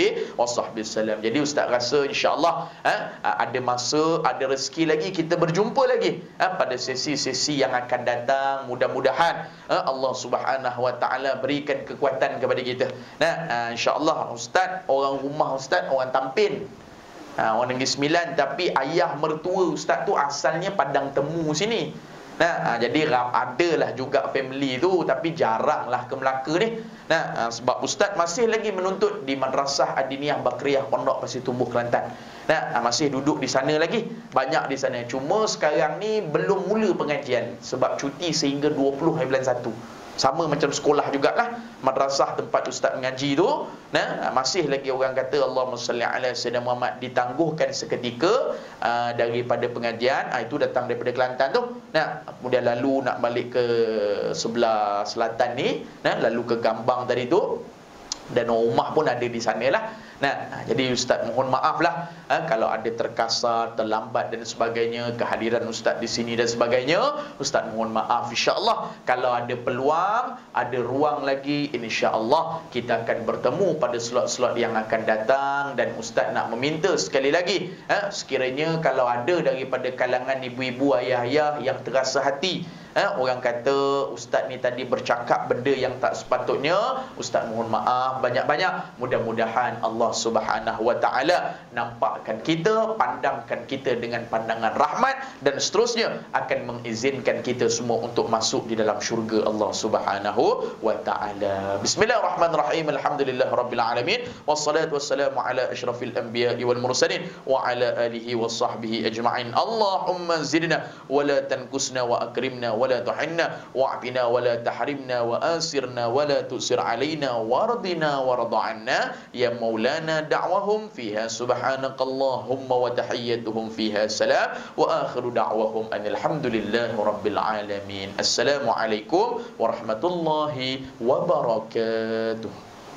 Speaker 2: wasallam. Jadi Ustaz rasa insya-Allah ada masa, ada rezeki lagi kita berjumpa lagi pada sesi-sesi yang akan datang. Mudah-mudahan Allah Subhanahu wa Ta'ala berikan kekuatan kepada kita. Insya-Allah Ustaz, orang rumah Ustaz orang Tampin, orang Negeri Sembilan, tapi ayah mertua Ustaz tu asalnya Padang Temu sini. Nah, jadi adalah juga family tu, tapi jaranglah ke Melaka ni. Nah, sebab ustaz masih lagi menuntut di Madrasah Adiniyah Bakriyah Pondok Pasir Tumbuh Kelantan. Nah, masih duduk di sana lagi, banyak di sana. Cuma sekarang ni belum mula pengajian sebab cuti sehingga 20 hari bulan 1. Sama macam sekolah jugalah, madrasah tempat ustaz mengaji tu. Nah, masih lagi orang kata Allahumma salli ala sayyidina Muhammad, ditangguhkan seketika daripada pengajian. Itu datang daripada Kelantan tu. Nah, kemudian lalu nak balik ke sebelah selatan ni, nah, lalu ke Gambang tadi tu. Dan rumah pun ada di sana lah. Nah, jadi ustaz mohon maaf lah kalau ada terkasar, terlambat dan sebagainya, kehadiran ustaz di sini dan sebagainya. Ustaz mohon maaf. InsyaAllah kalau ada peluang, ada ruang lagi, insyaAllah kita akan bertemu pada slot-slot yang akan datang. Dan ustaz nak meminta sekali lagi, sekiranya kalau ada daripada kalangan ibu-ibu, ayah-ayah yang terasa hati, orang kata ustaz ni tadi bercakap benda yang tak sepatutnya, ustaz mohon maaf banyak-banyak. Mudah-mudahan Allah Subhanahu wa taala nampakkan kita, pandangkan kita dengan pandangan rahmat, dan seterusnya akan mengizinkan kita semua untuk masuk di dalam syurga Allah Subhanahu wa taala. Bismillahirrahmanirrahim. Alhamdulillahirabbil alamin. Wassalatu wassalamu ala asyrafil anbiya'i wal mursalin wa ala alihi washabbihi ajma'in. Allahumma zidna wa la tanqusna wa akrimna wa la tuhinna wa'afina wa la tahrimna wa asirna wa la tusir alaina wardina warḍa'anna ya maulana da'wahum fiha subhanakallahumma wa tahiyyatuhum fiha salam wa akhiru da'wahum alhamdulillahi rabbil alamin. Assalamualaikum warahmatullahi wabarakatuh.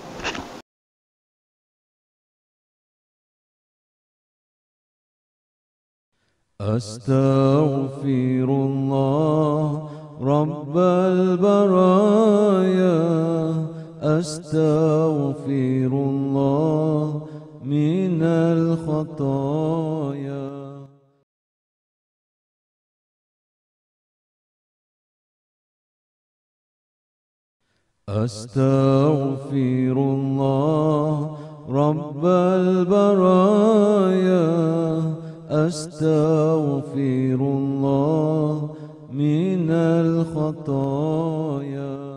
Speaker 1: Astaghfirullah Rabbal baraya, astaghfirullah minal khataya. Astaghfirullah Rabbal baraya, astaghfirullah minal khataya.